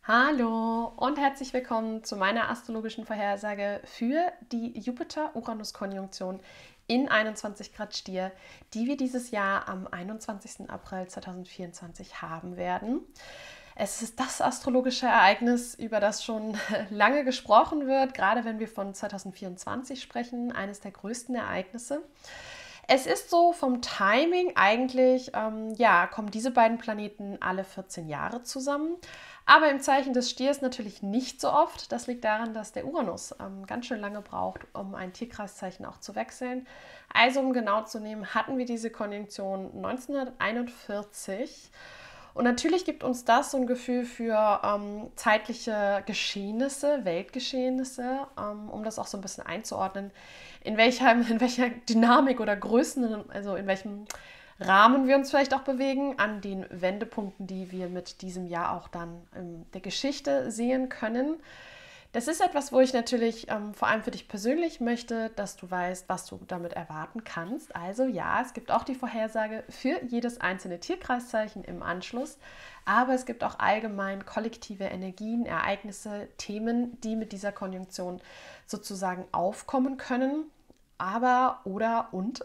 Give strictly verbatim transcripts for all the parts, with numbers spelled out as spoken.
Hallo und herzlich willkommen zu meiner astrologischen Vorhersage für die Jupiter-Uranus-Konjunktion in einundzwanzig Grad Stier, die wir dieses Jahr am einundzwanzigsten April zweitausendvierundzwanzig haben werden. Es ist das astrologische Ereignis, über das schon lange gesprochen wird, gerade wenn wir von zweitausendvierundzwanzig sprechen, eines der größten Ereignisse. Es ist so vom Timing eigentlich, ähm, ja, kommen diese beiden Planeten alle vierzehn Jahre zusammen. Aber im Zeichen des Stiers natürlich nicht so oft. Das liegt daran, dass der Uranus ähm, ganz schön lange braucht, um ein Tierkreiszeichen auch zu wechseln. Also um genau zu nehmen, hatten wir diese Konjunktion neunzehnhunderteinundvierzig. Und natürlich gibt uns das so ein Gefühl für ähm, zeitliche Geschehnisse, Weltgeschehnisse, ähm, um das auch so ein bisschen einzuordnen, in welcher, in welcher Dynamik oder Größen, also in welchem Rahmen wir uns vielleicht auch bewegen, an den Wendepunkten, die wir mit diesem Jahr auch dann in der Geschichte sehen können. Das ist etwas, wo ich natürlich ähm, vor allem für dich persönlich möchte, dass du weißt, was du damit erwarten kannst. Also ja, es gibt auch die Vorhersage für jedes einzelne Tierkreiszeichen im Anschluss, aber es gibt auch allgemein kollektive Energien, Ereignisse, Themen, die mit dieser Konjunktion sozusagen aufkommen können. Aber, oder, und,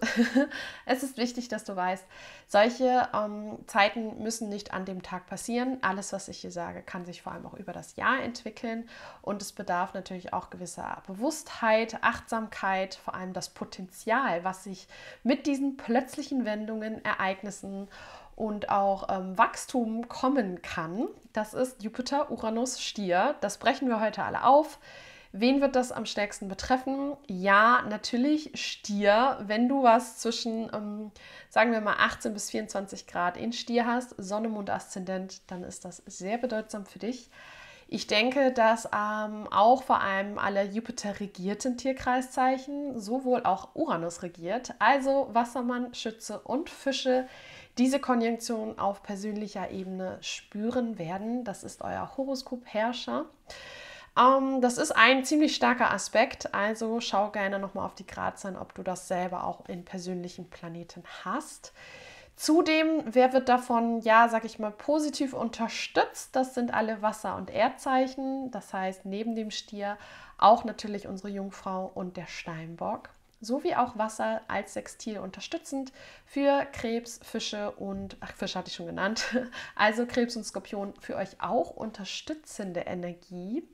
es ist wichtig, dass du weißt, solche ähm, Zeiten müssen nicht an dem Tag passieren. Alles, was ich hier sage, kann sich vor allem auch über das Jahr entwickeln. Und es bedarf natürlich auch gewisser Bewusstheit, Achtsamkeit, vor allem das Potenzial, was sich mit diesen plötzlichen Wendungen, Ereignissen und auch ähm, Wachstum kommen kann. Das ist Jupiter, Uranus, Stier. Das brechen wir heute alle auf. Wen wird das am stärksten betreffen? Ja, natürlich Stier. Wenn du was zwischen, ähm, sagen wir mal, achtzehn bis vierundzwanzig Grad in Stier hast, Sonne, Mond, Aszendent, dann ist das sehr bedeutsam für dich. Ich denke, dass ähm, auch vor allem alle Jupiter-regierten Tierkreiszeichen, sowohl auch Uranus regiert, also Wassermann, Schütze und Fische, diese Konjunktion auf persönlicher Ebene spüren werden. Das ist euer Horoskop-Herrscher. Um, das ist ein ziemlich starker Aspekt, also schau gerne nochmal auf die Gradzahlen, ob du das selber auch in persönlichen Planeten hast. Zudem, wer wird davon, ja, sag ich mal, positiv unterstützt? Das sind alle Wasser- und Erdzeichen, das heißt neben dem Stier auch natürlich unsere Jungfrau und der Steinbock, sowie auch Wasser als Sextil unterstützend für Krebs, Fische und, ach, Fische hatte ich schon genannt, also Krebs und Skorpion für euch auch unterstützende Energie.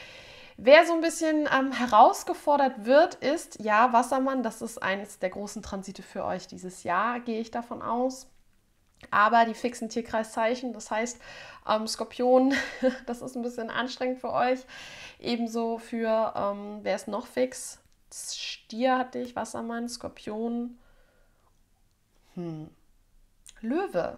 Wer so ein bisschen ähm, herausgefordert wird, ist, ja, Wassermann, das ist eines der großen Transite für euch dieses Jahr, gehe ich davon aus. Aber die fixen Tierkreiszeichen, das heißt ähm, Skorpion, das ist ein bisschen anstrengend für euch. Ebenso für, ähm, wer ist noch fix? Stier hatte ich, Wassermann, Skorpion, hm. Löwe.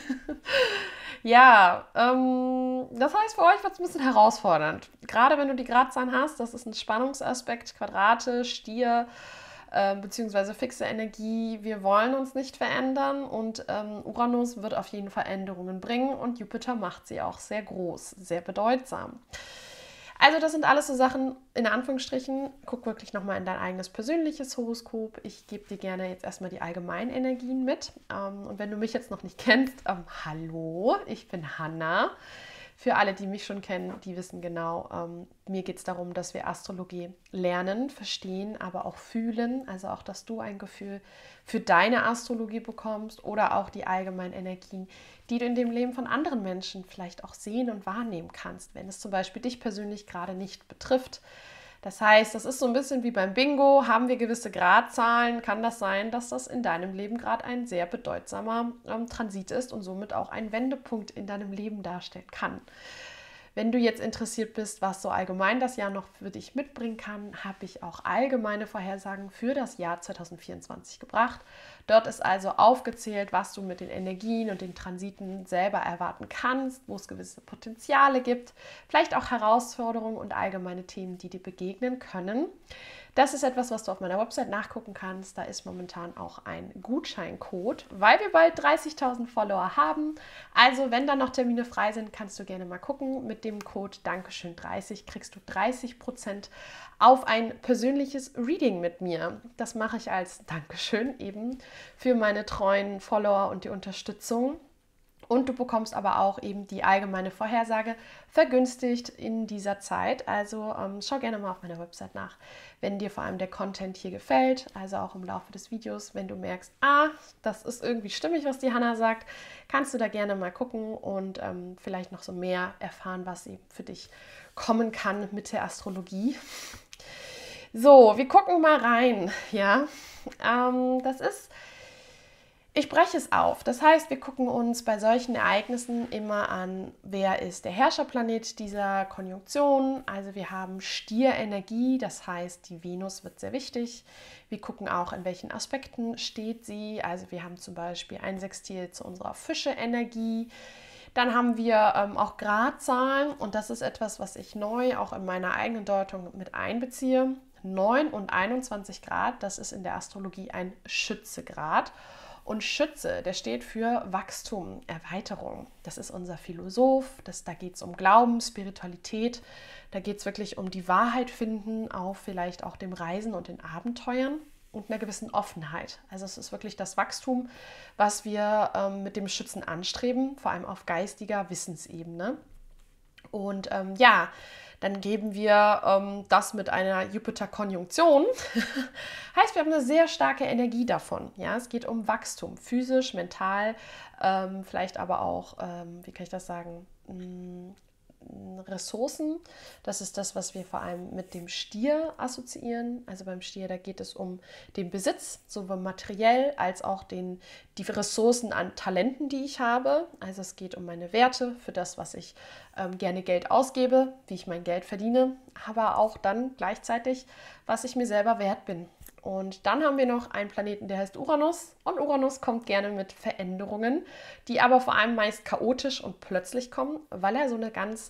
Ja, ähm, das heißt, für euch wird es ein bisschen herausfordernd. Gerade wenn du die Gradzahlen hast, das ist ein Spannungsaspekt, Quadrate, Stier, äh, beziehungsweise fixe Energie. Wir wollen uns nicht verändern und ähm, Uranus wird auf jeden Fall Änderungen bringen und Jupiter macht sie auch sehr groß, sehr bedeutsam. Also das sind alles so Sachen, in Anführungsstrichen, guck wirklich nochmal in dein eigenes persönliches Horoskop. Ich gebe dir gerne jetzt erstmal die allgemeinen Energien mit. Ähm, und wenn du mich jetzt noch nicht kennst, ähm, hallo, ich bin Hanna. Für alle, die mich schon kennen, die wissen genau, ähm, mir geht es darum, dass wir Astrologie lernen, verstehen, aber auch fühlen. Also auch, dass du ein Gefühl für deine Astrologie bekommst oder auch die allgemeinen Energien, die du in dem Leben von anderen Menschen vielleicht auch sehen und wahrnehmen kannst, wenn es zum Beispiel dich persönlich gerade nicht betrifft. Das heißt, das ist so ein bisschen wie beim Bingo. Haben wir gewisse Gradzahlen, kann das sein, dass das in deinem Leben gerade ein sehr bedeutsamer ähm, Transit ist und somit auch ein Wendepunkt in deinem Leben darstellen kann. Wenn du jetzt interessiert bist, was so allgemein das Jahr noch für dich mitbringen kann, habe ich auch allgemeine Vorhersagen für das Jahr zweitausendvierundzwanzig gebracht. Dort ist also aufgezählt, was du mit den Energien und den Transiten selber erwarten kannst, wo es gewisse Potenziale gibt, vielleicht auch Herausforderungen und allgemeine Themen, die dir begegnen können. Das ist etwas, was du auf meiner Website nachgucken kannst. Da ist momentan auch ein Gutscheincode, weil wir bald dreißigtausend Follower haben. Also wenn da noch Termine frei sind, kannst du gerne mal gucken. Mit dem Code Dankeschön dreißig kriegst du dreißig Prozent auf ein persönliches Reading mit mir. Das mache ich als Dankeschön eben für meine treuen Follower und die Unterstützung. Und du bekommst aber auch eben die allgemeine Vorhersage vergünstigt in dieser Zeit. Also ähm, schau gerne mal auf meiner Website nach, wenn dir vor allem der Content hier gefällt. Also auch im Laufe des Videos, wenn du merkst, ah, das ist irgendwie stimmig, was die Hanna sagt, kannst du da gerne mal gucken und ähm, vielleicht noch so mehr erfahren, was eben für dich kommen kann mit der Astrologie. So, wir gucken mal rein. Ja, ähm, das ist... Ich breche es auf. Das heißt, wir gucken uns bei solchen Ereignissen immer an, wer ist der Herrscherplanet dieser Konjunktion. Also wir haben Stierenergie, das heißt, die Venus wird sehr wichtig. Wir gucken auch, in welchen Aspekten steht sie. Also wir haben zum Beispiel ein Sextil zu unserer Fische-Energie. Dann haben wir ähm, auch Gradzahlen und das ist etwas, was ich neu auch in meiner eigenen Deutung mit einbeziehe. neun und einundzwanzig Grad, das ist in der Astrologie ein Schütze-Grad. Und Schütze, der steht für Wachstum, Erweiterung. Das ist unser Philosoph, das, da geht es um Glauben, Spiritualität. Da geht es wirklich um die Wahrheit finden auf vielleicht auch dem Reisen und den Abenteuern und einer gewissen Offenheit. Also es ist wirklich das Wachstum, was wir ähm, mit dem Schützen anstreben, vor allem auf geistiger Wissensebene. Und ähm, ja, dann geben wir ähm, das mit einer Jupiter-Konjunktion. Heißt, wir haben eine sehr starke Energie davon. Ja? Es geht um Wachstum, physisch, mental, ähm, vielleicht aber auch, ähm, wie kann ich das sagen, mh, Ressourcen. Das ist das, was wir vor allem mit dem Stier assoziieren. Also beim Stier, da geht es um den Besitz, sowohl materiell als auch den, die Ressourcen an Talenten, die ich habe. Also es geht um meine Werte für das, was ich ähm, gerne Geld ausgebe, wie ich mein Geld verdiene, aber auch dann gleichzeitig, was ich mir selber wert bin. Und dann haben wir noch einen Planeten, der heißt Uranus. Und Uranus kommt gerne mit Veränderungen, die aber vor allem meist chaotisch und plötzlich kommen, weil er so eine ganz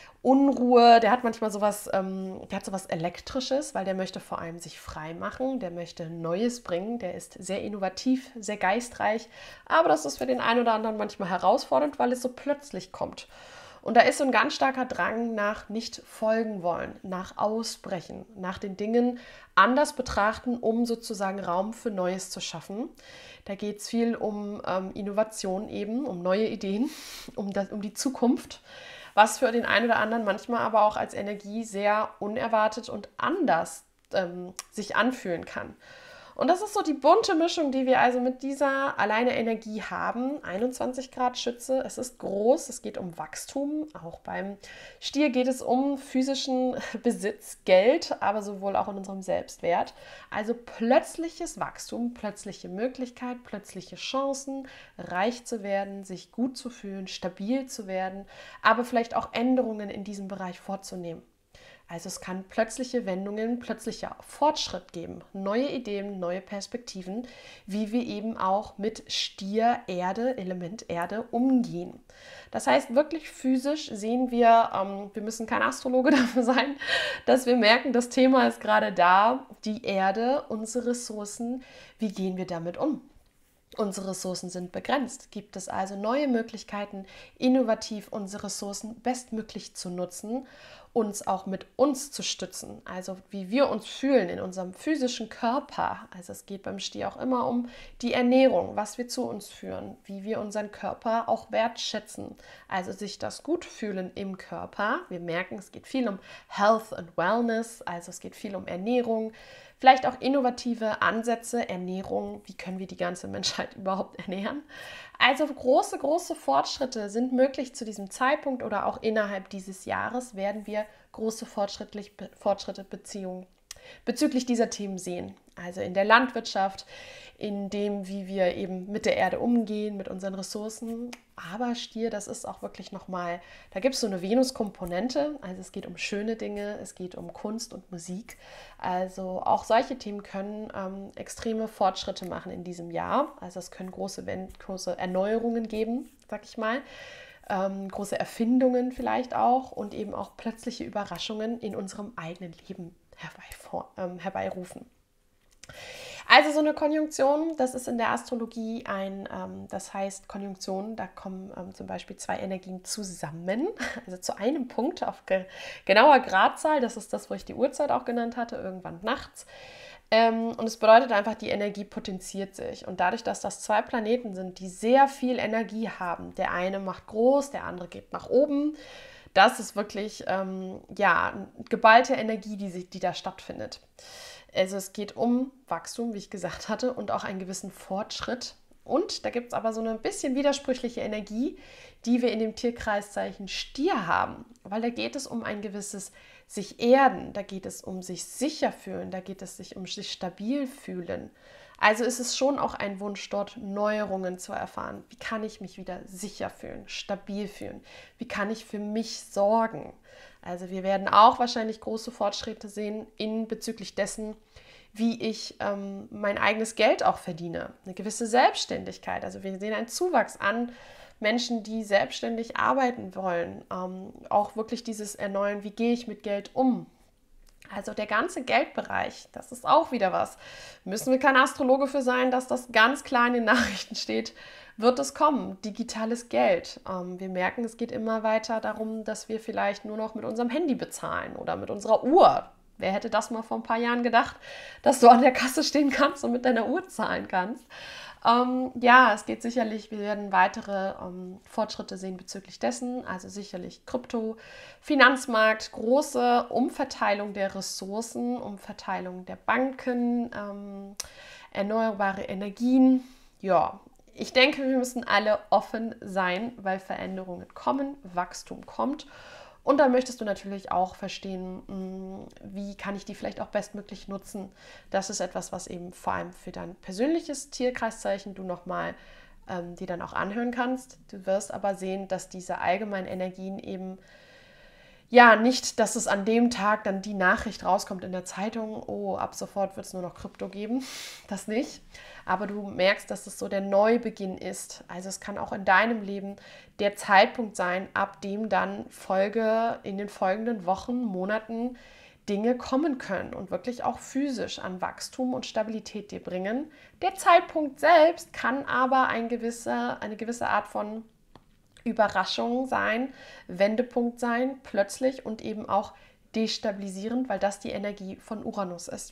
Unruhe, der hat manchmal sowas, ähm, der hat sowas Elektrisches, weil der möchte vor allem sich frei machen, der möchte Neues bringen, der ist sehr innovativ, sehr geistreich. Aber das ist für den einen oder anderen manchmal herausfordernd, weil es so plötzlich kommt. Und da ist so ein ganz starker Drang nach nicht folgen wollen, nach Ausbrechen, nach den Dingen anders betrachten, um sozusagen Raum für Neues zu schaffen. Da geht es viel um ähm, Innovation eben, um neue Ideen, um, das, um die Zukunft, was für den einen oder anderen manchmal aber auch als Energie sehr unerwartet und anders ähm, sich anfühlen kann. Und das ist so die bunte Mischung, die wir also mit dieser alleine Energie haben. einundzwanzig Grad Schütze, es ist groß, es geht um Wachstum. Auch beim Stier geht es um physischen Besitz, Geld, aber sowohl auch in unserem Selbstwert. Also plötzliches Wachstum, plötzliche Möglichkeit, plötzliche Chancen, reich zu werden, sich gut zu fühlen, stabil zu werden, aber vielleicht auch Änderungen in diesem Bereich vorzunehmen. Also es kann plötzliche Wendungen, plötzlicher Fortschritt geben, neue Ideen, neue Perspektiven, wie wir eben auch mit Stier, Erde, Element Erde umgehen. Das heißt, wirklich physisch sehen wir, ähm, wir müssen kein Astrologe dafür sein, dass wir merken, das Thema ist gerade da, die Erde, unsere Ressourcen, wie gehen wir damit um? Unsere Ressourcen sind begrenzt. Gibt es also neue Möglichkeiten, innovativ unsere Ressourcen bestmöglich zu nutzen, uns auch mit uns zu stützen, also wie wir uns fühlen in unserem physischen Körper. Also es geht beim Stier auch immer um die Ernährung, was wir zu uns führen, wie wir unseren Körper auch wertschätzen, also sich das Gutfühlen im Körper. Wir merken, es geht viel um Health and Wellness, also es geht viel um Ernährung, vielleicht auch innovative Ansätze, Ernährung, wie können wir die ganze Menschheit überhaupt ernähren. Also große, große Fortschritte sind möglich zu diesem Zeitpunkt oder auch innerhalb dieses Jahres werden wir große Fortschritte Beziehungen bezüglich dieser Themen sehen. Also in der Landwirtschaft, in dem, wie wir eben mit der Erde umgehen, mit unseren Ressourcen. Aber Stier, das ist auch wirklich nochmal, da gibt es so eine Venus-Komponente. Also es geht um schöne Dinge, es geht um Kunst und Musik. Also auch solche Themen können ähm, extreme Fortschritte machen in diesem Jahr. Also es können große, große Erneuerungen geben, sag ich mal. Ähm, große Erfindungen vielleicht auch und eben auch plötzliche Überraschungen in unserem eigenen Leben herbei, ähm, herbeirufen. Also so eine Konjunktion, das ist in der Astrologie ein, ähm, das heißt Konjunktion, da kommen ähm, zum Beispiel zwei Energien zusammen, also zu einem Punkt auf ge genauer Gradzahl, das ist das, wo ich die Uhrzeit auch genannt hatte, irgendwann nachts. Ähm, und es bedeutet einfach, die Energie potenziert sich. Und dadurch, dass das zwei Planeten sind, die sehr viel Energie haben, der eine macht groß, der andere geht nach oben, das ist wirklich ähm, ja, geballte Energie, die, sich, die da stattfindet. Also es geht um Wachstum, wie ich gesagt hatte, und auch einen gewissen Fortschritt. Und da gibt es aber so eine bisschen widersprüchliche Energie, die wir in dem Tierkreiszeichen Stier haben. Weil da geht es um ein gewisses sich erden, da geht es um sich sicher fühlen, da geht es sich um sich stabil fühlen. Also ist es schon auch ein Wunsch, dort Neuerungen zu erfahren. Wie kann ich mich wieder sicher fühlen, stabil fühlen? Wie kann ich für mich sorgen? Also wir werden auch wahrscheinlich große Fortschritte sehen in bezüglich dessen, wie ich ähm, mein eigenes Geld auch verdiene. Eine gewisse Selbstständigkeit. Also wir sehen einen Zuwachs an Menschen, die selbstständig arbeiten wollen. Ähm, auch wirklich dieses Erneuern, wie gehe ich mit Geld um? Also der ganze Geldbereich, das ist auch wieder was. Müssen wir kein Astrologe für sein, dass das ganz klar in den Nachrichten steht, wird es kommen, digitales Geld. Ähm, wir merken, es geht immer weiter darum, dass wir vielleicht nur noch mit unserem Handy bezahlen oder mit unserer Uhr. Wer hätte das mal vor ein paar Jahren gedacht, dass du an der Kasse stehen kannst und mit deiner Uhr zahlen kannst? Ähm, ja, es geht sicherlich, wir werden weitere ähm, Fortschritte sehen bezüglich dessen, also sicherlich Krypto, Finanzmarkt, große Umverteilung der Ressourcen, Umverteilung der Banken, ähm, erneuerbare Energien. Ja, ich denke, wir müssen alle offen sein, weil Veränderungen kommen, Wachstum kommt. Und dann möchtest du natürlich auch verstehen, wie kann ich die vielleicht auch bestmöglich nutzen. Das ist etwas, was eben vor allem für dein persönliches Tierkreiszeichen du nochmal ähm, dir dann auch anhören kannst. Du wirst aber sehen, dass diese allgemeinen Energien eben ja, nicht, dass es an dem Tag dann die Nachricht rauskommt in der Zeitung, oh, ab sofort wird es nur noch Krypto geben. Das nicht. Aber du merkst, dass es so der Neubeginn ist. Also es kann auch in deinem Leben der Zeitpunkt sein, ab dem dann Folge in den folgenden Wochen, Monaten Dinge kommen können und wirklich auch physisch an Wachstum und Stabilität dir bringen. Der Zeitpunkt selbst kann aber ein gewisse, eine gewisse Art von Überraschung sein, Wendepunkt sein, plötzlich und eben auch destabilisierend, weil das die Energie von Uranus ist.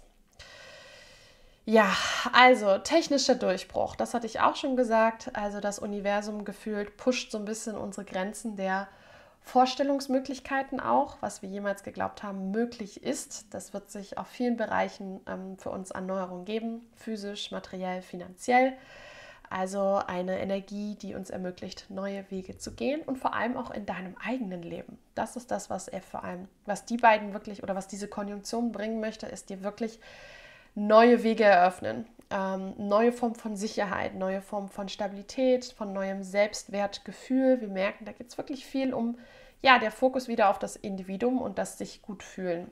Ja, also technischer Durchbruch, das hatte ich auch schon gesagt. Also das Universum gefühlt pusht so ein bisschen unsere Grenzen der Vorstellungsmöglichkeiten auch, was wir jemals geglaubt haben, möglich ist. Das wird sich auf vielen Bereichen ähm, für uns an Neuerungen geben, physisch, materiell, finanziell. Also eine Energie, die uns ermöglicht, neue Wege zu gehen und vor allem auch in deinem eigenen Leben. Das ist das, was er vor allem, was die beiden wirklich oder was diese Konjunktion bringen möchte, ist dir wirklich neue Wege eröffnen, ähm, neue Form von Sicherheit, neue Form von Stabilität, von neuem Selbstwertgefühl. Wir merken, da geht es wirklich viel um, ja, der Fokus wieder auf das Individuum und das sich gut fühlen.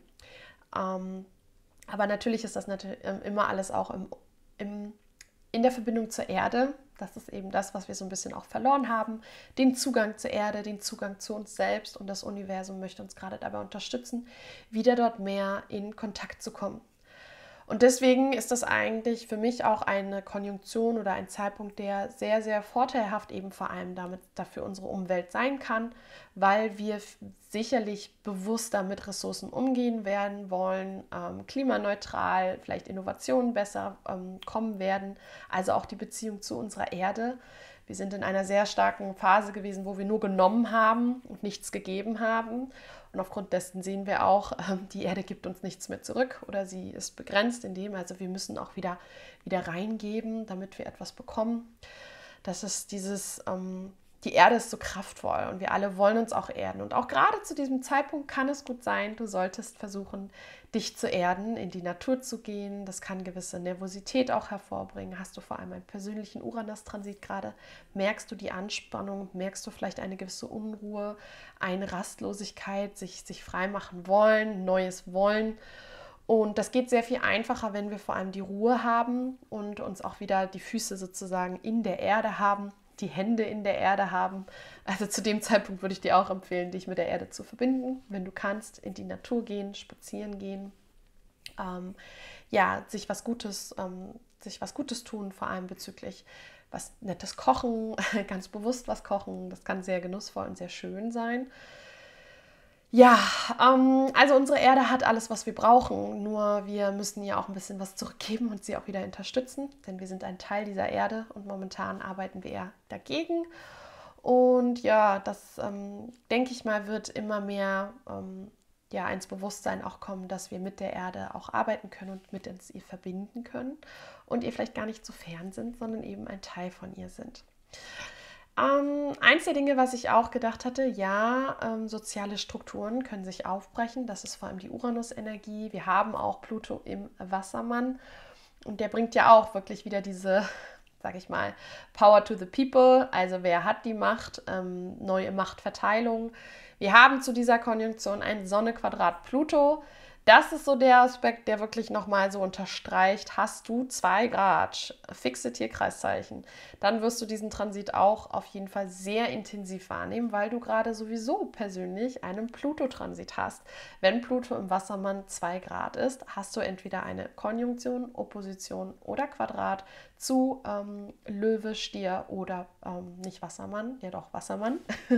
Ähm, aber natürlich ist das natürlich immer alles auch im, im in der Verbindung zur Erde. Das ist eben das, was wir so ein bisschen auch verloren haben. Den Zugang zur Erde, den Zugang zu uns selbst, und das Universum möchte uns gerade dabei unterstützen, wieder dort mehr in Kontakt zu kommen. Und deswegen ist das eigentlich für mich auch eine Konjunktion oder ein Zeitpunkt, der sehr, sehr vorteilhaft eben vor allem damit dafür unsere Umwelt sein kann, weil wir sicherlich bewusster mit Ressourcen umgehen werden wollen, ähm, klimaneutral, vielleicht Innovationen besser ähm, kommen werden, also auch die Beziehung zu unserer Erde. Wir sind in einer sehr starken Phase gewesen, wo wir nur genommen haben und nichts gegeben haben. Und aufgrund dessen sehen wir auch, die Erde gibt uns nichts mehr zurück oder sie ist begrenzt in dem, also wir müssen auch wieder, wieder reingeben, damit wir etwas bekommen. Das ist dieses, ähm, die Erde ist so kraftvoll und wir alle wollen uns auch erden. Und auch gerade zu diesem Zeitpunkt kann es gut sein, du solltest versuchen, dich zu erden, in die Natur zu gehen. Das kann gewisse Nervosität auch hervorbringen. Hast du vor allem einen persönlichen Uranus-Transit gerade, merkst du die Anspannung, merkst du vielleicht eine gewisse Unruhe, eine Rastlosigkeit, sich, sich frei machen wollen, Neues wollen. Und das geht sehr viel einfacher, wenn wir vor allem die Ruhe haben und uns auch wieder die Füße sozusagen in der Erde haben, die Hände in der Erde haben. Also zu dem Zeitpunkt würde ich dir auch empfehlen, dich mit der Erde zu verbinden, wenn du kannst, in die Natur gehen, spazieren gehen, ähm, ja, sich was Gutes, ähm, sich was Gutes tun, vor allem bezüglich was Nettes kochen, ganz bewusst was kochen. Das kann sehr genussvoll und sehr schön sein. Ja, ähm, also unsere Erde hat alles, was wir brauchen, nur wir müssen ihr auch ein bisschen was zurückgeben und sie auch wieder unterstützen, denn wir sind ein Teil dieser Erde und momentan arbeiten wir eher dagegen. Und ja, das, ähm, denke ich mal, wird immer mehr ähm, ja, ins Bewusstsein auch kommen, dass wir mit der Erde auch arbeiten können und mit uns ihr verbinden können und ihr vielleicht gar nicht so fern sind, sondern eben ein Teil von ihr sind. Ähm, eins der Dinge, was ich auch gedacht hatte, ja, ähm, soziale Strukturen können sich aufbrechen. Das ist vor allem die Uranus-Energie. Wir haben auch Pluto im Wassermann und der bringt ja auch wirklich wieder diese, sage ich mal, Power to the People. Also wer hat die Macht, ähm, neue Machtverteilung. Wir haben zu dieser Konjunktion ein Sonne-Quadrat Pluto. Das ist so der Aspekt, der wirklich nochmal so unterstreicht, hast du zwei Grad, fixe Tierkreiszeichen, dann wirst du diesen Transit auch auf jeden Fall sehr intensiv wahrnehmen, weil du gerade sowieso persönlich einen Pluto-Transit hast. Wenn Pluto im Wassermann zwei Grad ist, hast du entweder eine Konjunktion, Opposition oder Quadrat zu ähm, Löwe, Stier oder ähm, nicht Wassermann, ja doch Wassermann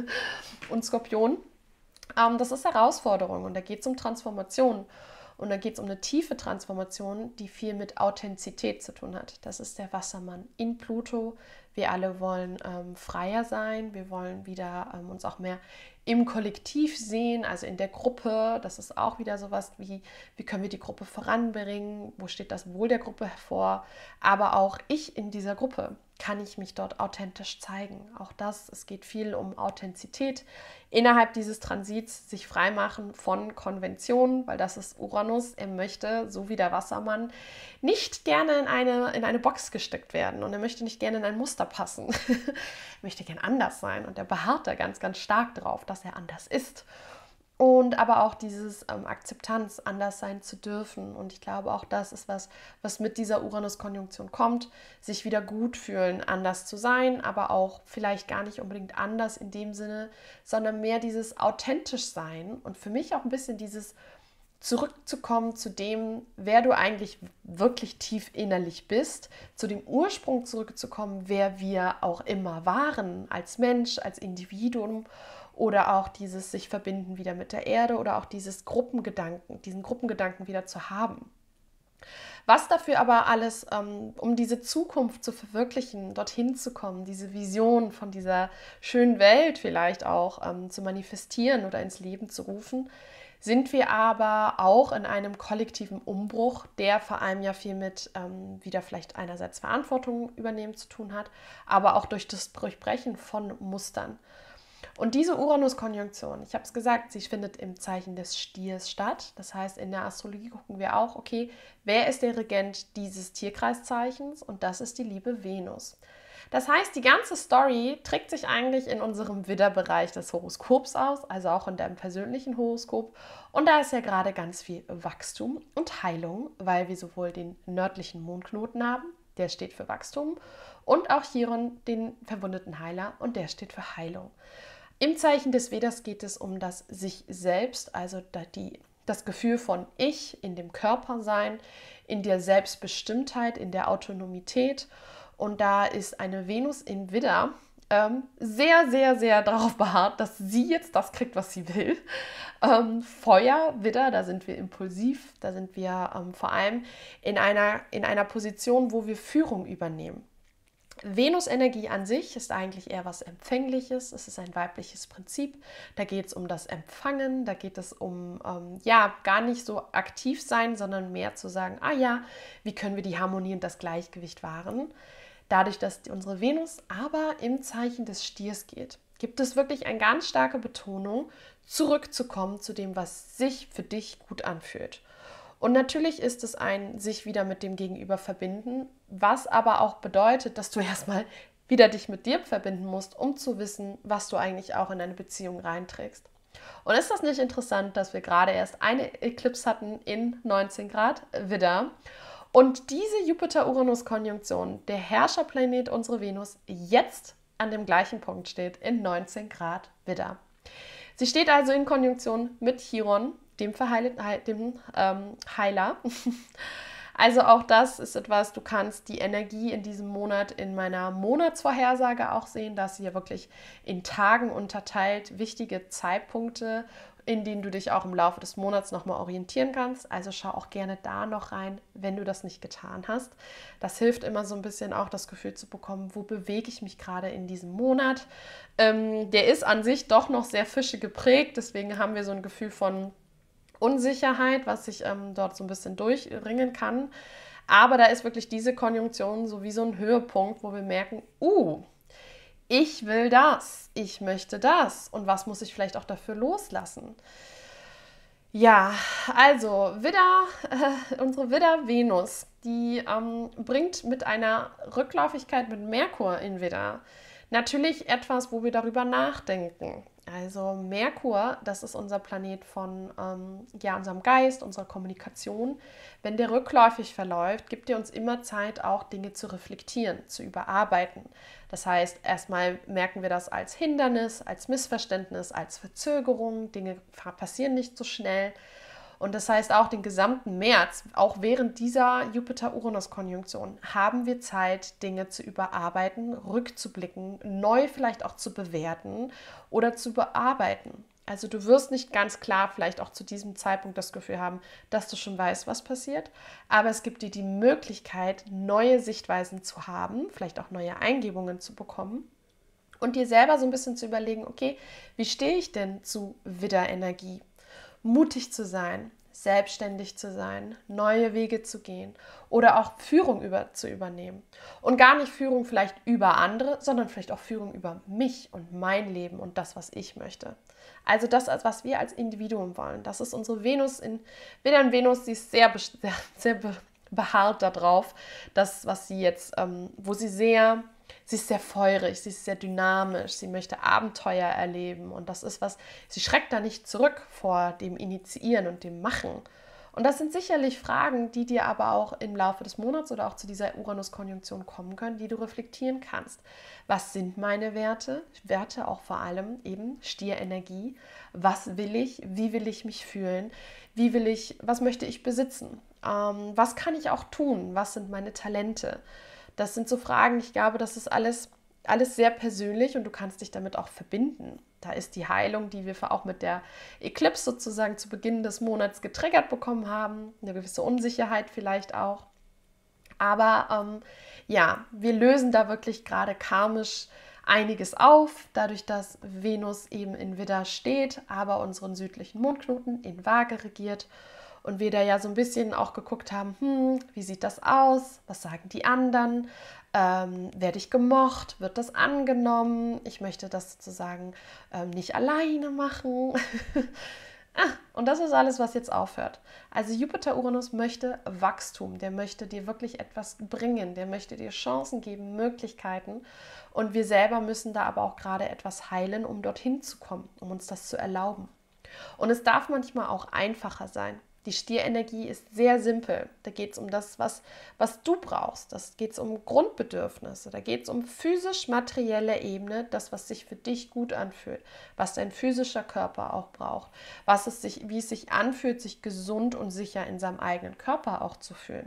und Skorpion. Ähm, das ist Herausforderung und da geht es um Transformation. Und da geht es um eine tiefe Transformation, die viel mit Authentizität zu tun hat. Das ist der Wassermann in Pluto. Wir alle wollen ähm, freier sein. Wir wollen wieder ähm, uns auch mehr im Kollektiv sehen, also in der Gruppe. Das ist auch wieder sowas wie, wie können wir die Gruppe voranbringen? Wo steht das Wohl der Gruppe hervor? Aber auch ich in dieser Gruppe. Kann ich mich dort authentisch zeigen? Auch das, es geht viel um Authentizität. Innerhalb dieses Transits sich freimachen von Konventionen, weil das ist Uranus. Er möchte, so wie der Wassermann, nicht gerne in eine, in eine Box gesteckt werden und er möchte nicht gerne in ein Muster passen. Er möchte gern anders sein und er beharrt da ganz, ganz stark drauf, dass er anders ist. Und aber auch dieses ähm, Akzeptanz, anders sein zu dürfen. Und ich glaube, auch das ist was, was mit dieser Uranus-Konjunktion kommt. Sich wieder gut fühlen, anders zu sein, aber auch vielleicht gar nicht unbedingt anders in dem Sinne, sondern mehr dieses authentisch sein. Und für mich auch ein bisschen dieses zurückzukommen zu dem, wer du eigentlich wirklich tief innerlich bist, zu dem Ursprung zurückzukommen, wer wir auch immer waren, als Mensch, als Individuum oder auch dieses sich verbinden wieder mit der Erde oder auch dieses Gruppengedanken, diesen Gruppengedanken wieder zu haben. Was dafür aber alles, ähm, um diese Zukunft zu verwirklichen, dorthin zu kommen, diese Vision von dieser schönen Welt vielleicht auch ähm, zu manifestieren oder ins Leben zu rufen, sind wir aber auch in einem kollektiven Umbruch, der vor allem ja viel mit ähm, wieder vielleicht einerseits Verantwortung übernehmen zu tun hat, aber auch durch das Durchbrechen von Mustern. Und diese Uranus-Konjunktion, ich habe es gesagt, sie findet im Zeichen des Stiers statt. Das heißt, in der Astrologie gucken wir auch, okay, wer ist der Regent dieses Tierkreiszeichens? Und das ist die liebe Venus. Das heißt, die ganze Story trägt sich eigentlich in unserem Widderbereich des Horoskops aus, also auch in deinem persönlichen Horoskop. Und da ist ja gerade ganz viel Wachstum und Heilung, weil wir sowohl den nördlichen Mondknoten haben, der steht für Wachstum, und auch Chiron, den verwundeten Heiler, und der steht für Heilung. Im Zeichen des Vedas geht es um das sich selbst, also die, das Gefühl von Ich in dem Körper sein, in der Selbstbestimmtheit, in der Autonomität. Und da ist eine Venus in Widder ähm, sehr, sehr, sehr darauf beharrt, dass sie jetzt das kriegt, was sie will. Ähm, Feuer, Widder, da sind wir impulsiv, da sind wir ähm, vor allem in einer, in einer Position, wo wir Führung übernehmen. Venus-Energie an sich ist eigentlich eher was Empfängliches, es ist ein weibliches Prinzip, da geht es um das Empfangen, da geht es um, ähm, ja, gar nicht so aktiv sein, sondern mehr zu sagen, ah ja, wie können wir die Harmonie und das Gleichgewicht wahren. Dadurch, dass unsere Venus aber im Zeichen des Stiers geht, gibt es wirklich eine ganz starke Betonung, zurückzukommen zu dem, was sich für dich gut anfühlt. Und natürlich ist es ein sich wieder mit dem Gegenüber verbinden, was aber auch bedeutet, dass du erstmal wieder dich mit dir verbinden musst, um zu wissen, was du eigentlich auch in eine Beziehung reinträgst. Und ist das nicht interessant, dass wir gerade erst eine Eklipse hatten in neunzehn Grad Widder und diese Jupiter-Uranus-Konjunktion, der Herrscherplanet unsere Venus, jetzt an dem gleichen Punkt steht in neunzehn Grad Widder. Sie steht also in Konjunktion mit Chiron, dem, Verheil dem ähm, Heiler. Also auch das ist etwas, du kannst die Energie in diesem Monat in meiner Monatsvorhersage auch sehen, dass sie ja wirklich in Tagen unterteilt wichtige Zeitpunkte in denen du dich auch im Laufe des Monats nochmal orientieren kannst. Also schau auch gerne da noch rein, wenn du das nicht getan hast. Das hilft immer so ein bisschen auch das Gefühl zu bekommen, wo bewege ich mich gerade in diesem Monat. Ähm, der ist an sich doch noch sehr Fische geprägt, deswegen haben wir so ein Gefühl von Unsicherheit, was sich ähm, dort so ein bisschen durchringen kann. Aber da ist wirklich diese Konjunktion so wie so ein Höhepunkt, wo wir merken, uh, ich will das, ich möchte das und was muss ich vielleicht auch dafür loslassen? Ja, also Widder, äh, unsere Widder-Venus, die ähm, bringt mit einer Rückläufigkeit mit Merkur in Widder natürlich etwas, wo wir darüber nachdenken. Also Merkur, das ist unser Planet von ähm, ja, unserem Geist, unserer Kommunikation. Wenn der rückläufig verläuft, gibt er uns immer Zeit, auch Dinge zu reflektieren, zu überarbeiten. Das heißt, erstmal merken wir das als Hindernis, als Missverständnis, als Verzögerung. Dinge passieren nicht so schnell. Und das heißt auch den gesamten März, auch während dieser Jupiter-Uranus-Konjunktion, haben wir Zeit, Dinge zu überarbeiten, rückzublicken, neu vielleicht auch zu bewerten oder zu bearbeiten. Also du wirst nicht ganz klar vielleicht auch zu diesem Zeitpunkt das Gefühl haben, dass du schon weißt, was passiert, aber es gibt dir die Möglichkeit, neue Sichtweisen zu haben, vielleicht auch neue Eingebungen zu bekommen und dir selber so ein bisschen zu überlegen, okay, wie stehe ich denn zu Widder-Energie? Mutig zu sein, selbstständig zu sein, neue Wege zu gehen oder auch Führung über, zu übernehmen. Und gar nicht Führung vielleicht über andere, sondern vielleicht auch Führung über mich und mein Leben und das, was ich möchte. Also das, was wir als Individuum wollen. Das ist unsere Venus in Widder in Venus, sie ist sehr, sehr, sehr beharrt darauf, das, was sie jetzt, ähm, wo sie sehr Sie ist sehr feurig, sie ist sehr dynamisch, sie möchte Abenteuer erleben und das ist was, sie schreckt da nicht zurück vor dem Initiieren und dem Machen. Und das sind sicherlich Fragen, die dir aber auch im Laufe des Monats oder auch zu dieser Uranus-Konjunktion kommen können, die du reflektieren kannst. Was sind meine Werte? Werte auch vor allem eben Stierenergie. Was will ich? Wie will ich mich fühlen? Wie will ich, was möchte ich besitzen? Ähm, was kann ich auch tun? Was sind meine Talente? Das sind so Fragen, ich glaube, das ist alles, alles sehr persönlich und du kannst dich damit auch verbinden. Da ist die Heilung, die wir auch mit der Eclipse sozusagen zu Beginn des Monats getriggert bekommen haben, eine gewisse Unsicherheit vielleicht auch. Aber ähm, ja, wir lösen da wirklich gerade karmisch einiges auf, dadurch, dass Venus eben in Widder steht, aber unseren südlichen Mondknoten in Waage regiert. Und wir da ja so ein bisschen auch geguckt haben, hm, wie sieht das aus? Was sagen die anderen? Ähm, werde ich gemocht? Wird das angenommen? Ich möchte das sozusagen ähm, nicht alleine machen. ah, und das ist alles, was jetzt aufhört. Also Jupiter-Uranus möchte Wachstum, der möchte dir wirklich etwas bringen, der möchte dir Chancen geben, Möglichkeiten. Und wir selber müssen da aber auch gerade etwas heilen, um dorthin zu kommen, um uns das zu erlauben. Und es darf manchmal auch einfacher sein. Die Stierenergie ist sehr simpel. Da geht es um das, was, was du brauchst. Da geht es um Grundbedürfnisse. Da geht es um physisch-materielle Ebene, das, was sich für dich gut anfühlt, was dein physischer Körper auch braucht, was es sich, wie es sich anfühlt, sich gesund und sicher in seinem eigenen Körper auch zu fühlen.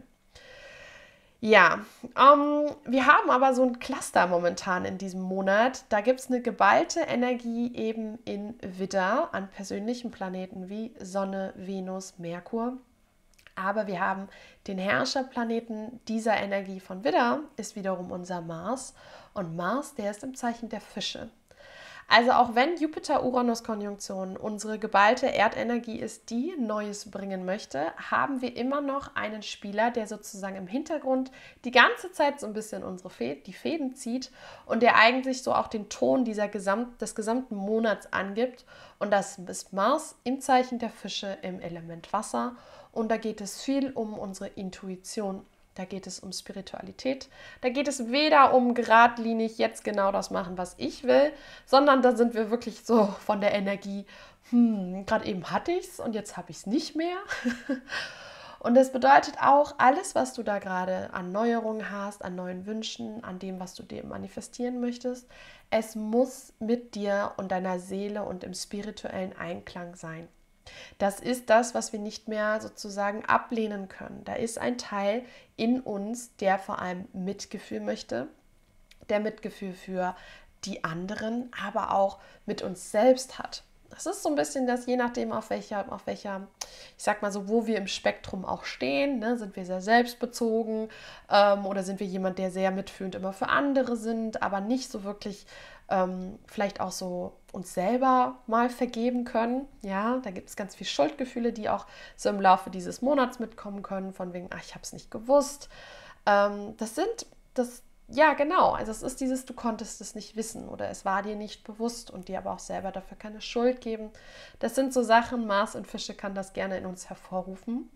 Ja, ähm, wir haben aber so ein Cluster momentan in diesem Monat. Da gibt es eine geballte Energie eben in Widder an persönlichen Planeten wie Sonne, Venus, Merkur. Aber wir haben den Herrscherplaneten dieser Energie von Widder, ist wiederum unser Mars. Und Mars, der ist im Zeichen der Fische. Also auch wenn Jupiter-Uranus-Konjunktion unsere geballte Erdenergie ist, die Neues bringen möchte, haben wir immer noch einen Spieler, der sozusagen im Hintergrund die ganze Zeit so ein bisschen unsere Fäden, die Fäden zieht und der eigentlich so auch den Ton dieser Gesamt, des gesamten Monats angibt. Und das ist Mars im Zeichen der Fische im Element Wasser. Und da geht es viel um unsere Intuition. Da geht es um Spiritualität. Da geht es weder um geradlinig jetzt genau das machen, was ich will, sondern da sind wir wirklich so von der Energie, hm, gerade eben hatte ich es und jetzt habe ich es nicht mehr. Und das bedeutet auch, alles, was du da gerade an Neuerungen hast, an neuen Wünschen, an dem, was du dir manifestieren möchtest, es muss mit dir und deiner Seele und im spirituellen Einklang sein. Das ist das, was wir nicht mehr sozusagen ablehnen können. Da ist ein Teil in uns, der vor allem Mitgefühl möchte, der Mitgefühl für die anderen, aber auch mit uns selbst hat. Das ist so ein bisschen das, je nachdem, auf welcher, auf welcher, ich sag mal so, wo wir im Spektrum auch stehen. Ne? Sind wir sehr selbstbezogen ähm, oder sind wir jemand, der sehr mitfühlend immer für andere sind, aber nicht so wirklich ähm, vielleicht auch so uns selber mal vergeben können. Ja, da gibt es ganz viele Schuldgefühle, die auch so im Laufe dieses Monats mitkommen können, von wegen, ach, ich habe es nicht gewusst. Ähm, das sind, das ja, genau. Also es ist dieses, du konntest es nicht wissen oder es war dir nicht bewusst und dir aber auch selber dafür keine Schuld geben. Das sind so Sachen, Mars und Fische kann das gerne in uns hervorrufen.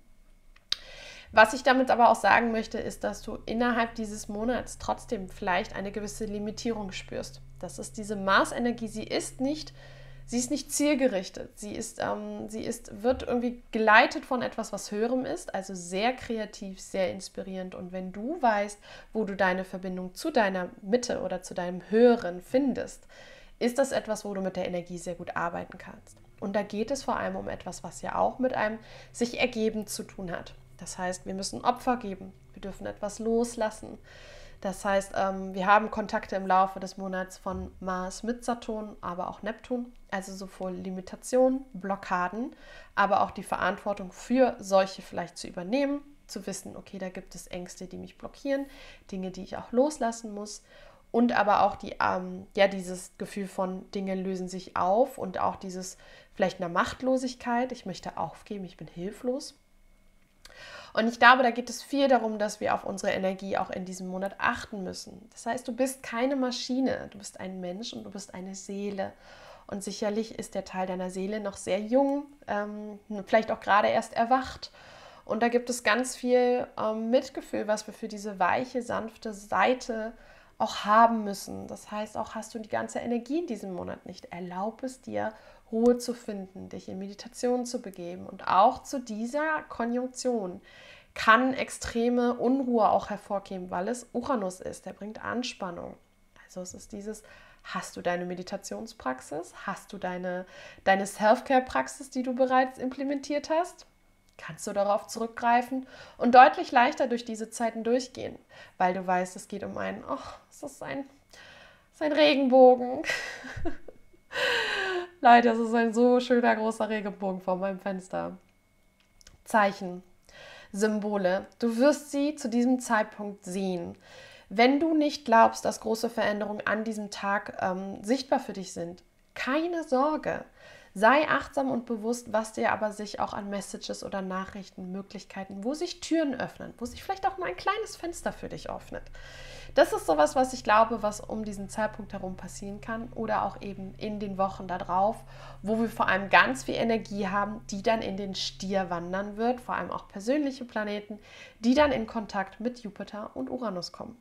Was ich damit aber auch sagen möchte, ist, dass du innerhalb dieses Monats trotzdem vielleicht eine gewisse Limitierung spürst. Das ist diese Mars-Energie, sie ist nicht, sie ist nicht zielgerichtet. Sie ist, ähm, sie ist, wird irgendwie geleitet von etwas, was Höherem ist, also sehr kreativ, sehr inspirierend. Und wenn du weißt, wo du deine Verbindung zu deiner Mitte oder zu deinem Höheren findest, ist das etwas, wo du mit der Energie sehr gut arbeiten kannst. Und da geht es vor allem um etwas, was ja auch mit einem sich ergeben zu tun hat. Das heißt, wir müssen Opfer geben, wir dürfen etwas loslassen. Das heißt, ähm, wir haben Kontakte im Laufe des Monats von Mars mit Saturn, aber auch Neptun. Also sowohl Limitationen, Blockaden, aber auch die Verantwortung für solche vielleicht zu übernehmen, zu wissen, okay, da gibt es Ängste, die mich blockieren, Dinge, die ich auch loslassen muss. Und aber auch die, ähm, ja, dieses Gefühl von Dinge lösen sich auf und auch dieses vielleicht einer Machtlosigkeit, ich möchte aufgeben, ich bin hilflos. Und ich glaube, da geht es viel darum, dass wir auf unsere Energie auch in diesem Monat achten müssen. Das heißt, du bist keine Maschine, du bist ein Mensch und du bist eine Seele. Und sicherlich ist der Teil deiner Seele noch sehr jung, ähm, vielleicht auch gerade erst erwacht. Und da gibt es ganz viel ähm, Mitgefühl, was wir für diese weiche, sanfte Seite auch haben müssen. Das heißt, auch hast du die ganze Energie in diesem Monat nicht. Erlaub es dir, Ruhe zu finden, dich in Meditation zu begeben. Und auch zu dieser Konjunktion kann extreme Unruhe auch hervorgehen, weil es Uranus ist. Der bringt Anspannung. Also es ist dieses, hast du deine Meditationspraxis? Hast du deine, deine Self-Care-Praxis, die du bereits implementiert hast? Kannst du darauf zurückgreifen und deutlich leichter durch diese Zeiten durchgehen, weil du weißt, es geht um einen, ach, es ist ein, es ist ein Regenbogen. Leider, es ist ein so schöner großer Regenbogen vor meinem Fenster. Zeichen, Symbole, du wirst sie zu diesem Zeitpunkt sehen. Wenn du nicht glaubst, dass große Veränderungen an diesem Tag ähm, sichtbar für dich sind, keine Sorge. Sei achtsam und bewusst, was dir aber sich auch an Messages oder Nachrichten, Möglichkeiten, wo sich Türen öffnen, wo sich vielleicht auch mal ein kleines Fenster für dich öffnet. Das ist sowas, was ich glaube, was um diesen Zeitpunkt herum passieren kann oder auch eben in den Wochen darauf, wo wir vor allem ganz viel Energie haben, die dann in den Stier wandern wird, vor allem auch persönliche Planeten, die dann in Kontakt mit Jupiter und Uranus kommen.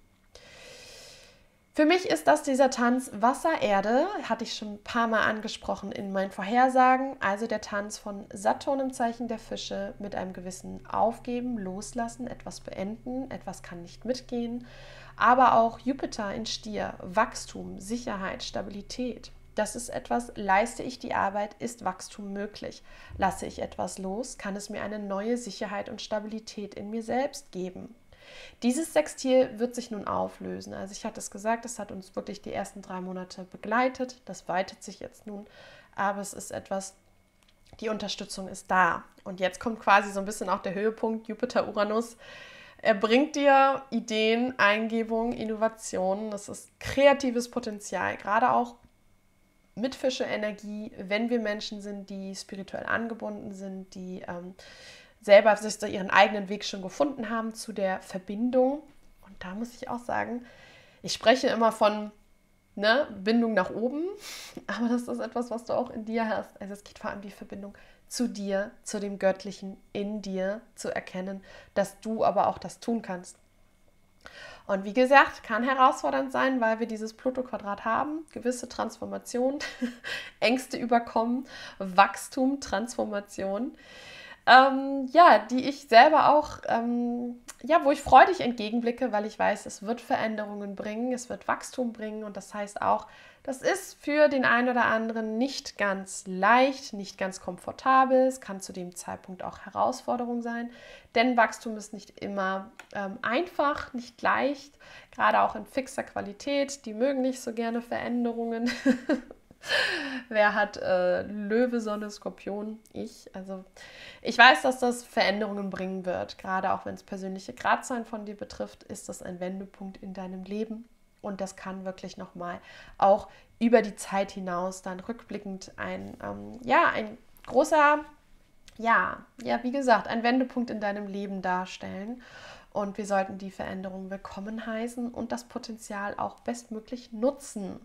Für mich ist das dieser Tanz Wasser-Erde, hatte ich schon ein paar Mal angesprochen in meinen Vorhersagen, also der Tanz von Saturn im Zeichen der Fische mit einem gewissen Aufgeben, Loslassen, etwas beenden, etwas kann nicht mitgehen, aber auch Jupiter in Stier, Wachstum, Sicherheit, Stabilität. Das ist etwas, leiste ich die Arbeit, ist Wachstum möglich. Lasse ich etwas los, kann es mir eine neue Sicherheit und Stabilität in mir selbst geben. Dieses Sextil wird sich nun auflösen. Also ich hatte es gesagt, es hat uns wirklich die ersten drei Monate begleitet. Das weitet sich jetzt nun, aber es ist etwas, die Unterstützung ist da. Und jetzt kommt quasi so ein bisschen auch der Höhepunkt Jupiter-Uranus. Er bringt dir Ideen, Eingebungen, Innovationen. Das ist kreatives Potenzial, gerade auch mit Fische-Energie, wenn wir Menschen sind, die spirituell angebunden sind, die ähm, selber sich so ihren eigenen Weg schon gefunden haben zu der Verbindung. Und da muss ich auch sagen, ich spreche immer von ne, Bindung nach oben, aber das ist etwas, was du auch in dir hast. Also es geht vor allem die Verbindung zu dir, zu dem Göttlichen in dir, zu erkennen, dass du aber auch das tun kannst. Und wie gesagt, kann herausfordernd sein, weil wir dieses Pluto-Quadrat haben, gewisse Transformation, Ängste überkommen, Wachstum, Transformation. Ähm, ja, die ich selber auch, ähm, ja, wo ich freudig entgegenblicke, weil ich weiß, es wird Veränderungen bringen, es wird Wachstum bringen und das heißt auch, das ist für den einen oder anderen nicht ganz leicht, nicht ganz komfortabel, es kann zu dem Zeitpunkt auch Herausforderung sein, denn Wachstum ist nicht immer ähm, einfach, nicht leicht, gerade auch in fixer Qualität, die mögen nicht so gerne Veränderungen. Wer hat äh, Löwe, Sonne, Skorpion? Ich. Also ich weiß, dass das Veränderungen bringen wird. Gerade auch wenn es persönliche Gradzahlen von dir betrifft, ist das ein Wendepunkt in deinem Leben. Und das kann wirklich nochmal auch über die Zeit hinaus dann rückblickend ein, ähm, ja, ein großer, ja, ja, wie gesagt, ein Wendepunkt in deinem Leben darstellen. Und wir sollten die Veränderung willkommen heißen und das Potenzial auch bestmöglich nutzen.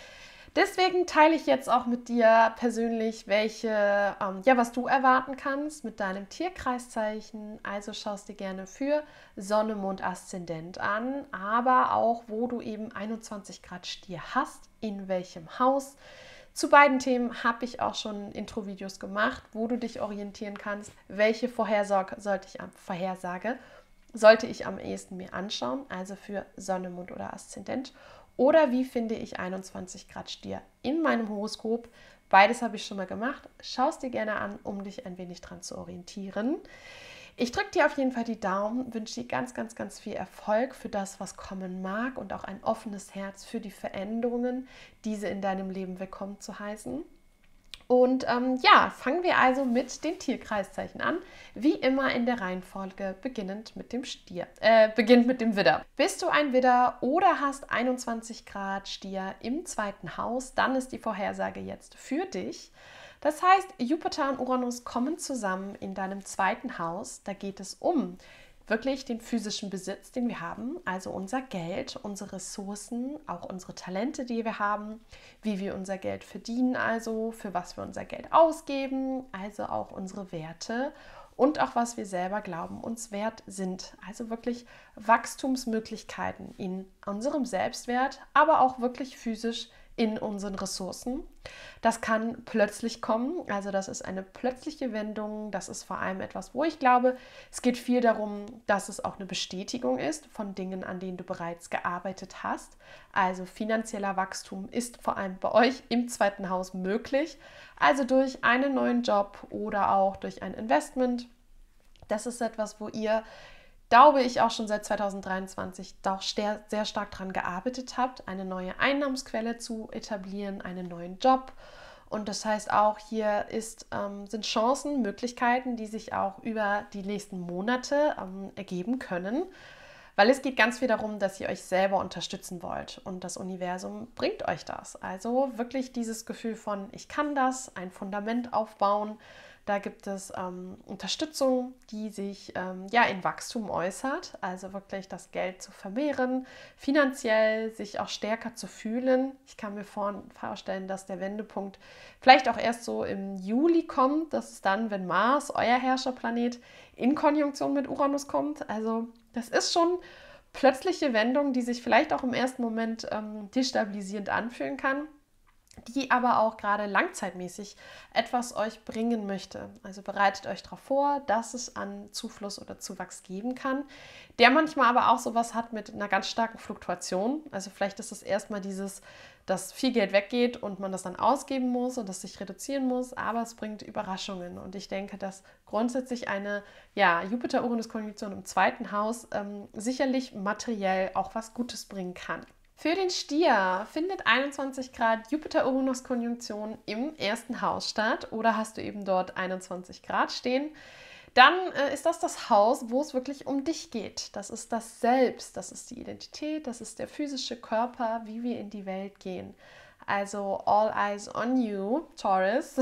Deswegen teile ich jetzt auch mit dir persönlich, welche, ähm, ja, was du erwarten kannst mit deinem Tierkreiszeichen. Also schaust dir gerne für Sonne, Mond, Aszendent an, aber auch, wo du eben einundzwanzig Grad Stier hast, in welchem Haus. Zu beiden Themen habe ich auch schon Intro-Videos gemacht, wo du dich orientieren kannst, welche Vorhersage sollte ich am Vorhersage sollte ich am ehesten mir anschauen, also für Sonne, Mond oder Aszendent. Oder wie finde ich einundzwanzig Grad Stier in meinem Horoskop? Beides habe ich schon mal gemacht. Schau es dir gerne an, um dich ein wenig dran zu orientieren. Ich drücke dir auf jeden Fall die Daumen, wünsche dir ganz, ganz, ganz viel Erfolg für das, was kommen mag und auch ein offenes Herz für die Veränderungen, diese in deinem Leben willkommen zu heißen. Und ähm, ja, fangen wir also mit den Tierkreiszeichen an. Wie immer in der Reihenfolge, beginnend mit dem Stier, äh, beginnt mit dem Widder. Bist du ein Widder oder hast einundzwanzig Grad Stier im zweiten Haus, dann ist die Vorhersage jetzt für dich. Das heißt, Jupiter und Uranus kommen zusammen in deinem zweiten Haus. Da geht es um wirklich den physischen Besitz, den wir haben, also unser Geld, unsere Ressourcen, auch unsere Talente, die wir haben, wie wir unser Geld verdienen, also für was wir unser Geld ausgeben, also auch unsere Werte und auch was wir selber glauben, uns wert sind. Also wirklich Wachstumsmöglichkeiten in unserem Selbstwert, aber auch wirklich physisch in unseren Ressourcen. Das kann plötzlich kommen, also das ist eine plötzliche Wendung, das ist vor allem etwas, wo ich glaube, es geht viel darum, dass es auch eine Bestätigung ist von Dingen, an denen du bereits gearbeitet hast. Also finanzieller Wachstum ist vor allem bei euch im zweiten Haus möglich, also durch einen neuen Job oder auch durch ein Investment. Das ist etwas, wo ihr, glaube ich, auch schon seit zweitausenddreiundzwanzig doch sehr, sehr stark daran gearbeitet habt, eine neue Einnahmensquelle zu etablieren, einen neuen Job. Und das heißt auch, hier ist, ähm, sind Chancen, Möglichkeiten, die sich auch über die nächsten Monate ähm, ergeben können. Weil es geht ganz viel darum, dass ihr euch selber unterstützen wollt. Und das Universum bringt euch das. Also wirklich dieses Gefühl von, ich kann das, ein Fundament aufbauen. Da gibt es ähm, Unterstützung, die sich ähm, ja, in Wachstum äußert, also wirklich das Geld zu vermehren, finanziell sich auch stärker zu fühlen. Ich kann mir vor, vorstellen, dass der Wendepunkt vielleicht auch erst so im Juli kommt. Das ist dann, wenn Mars, euer Herrscherplanet, in Konjunktion mit Uranus kommt. Also das ist schon plötzliche Wendung, die sich vielleicht auch im ersten Moment ähm, destabilisierend anfühlen kann, die aber auch gerade langzeitmäßig etwas euch bringen möchte. Also bereitet euch darauf vor, dass es an Zufluss oder Zuwachs geben kann, der manchmal aber auch sowas hat mit einer ganz starken Fluktuation. Also vielleicht ist es erstmal dieses, dass viel Geld weggeht und man das dann ausgeben muss und das sich reduzieren muss, aber es bringt Überraschungen. Und ich denke, dass grundsätzlich eine ja, Jupiter-Uranus-Konjunktion im zweiten Haus ähm, sicherlich materiell auch was Gutes bringen kann. Für den Stier findet einundzwanzig Grad Jupiter-Uranus-Konjunktion im ersten Haus statt oder hast du eben dort einundzwanzig Grad stehen, dann äh, ist das das Haus, wo es wirklich um dich geht. Das ist das Selbst, das ist die Identität, das ist der physische Körper, wie wir in die Welt gehen. Also all eyes on you, Taurus.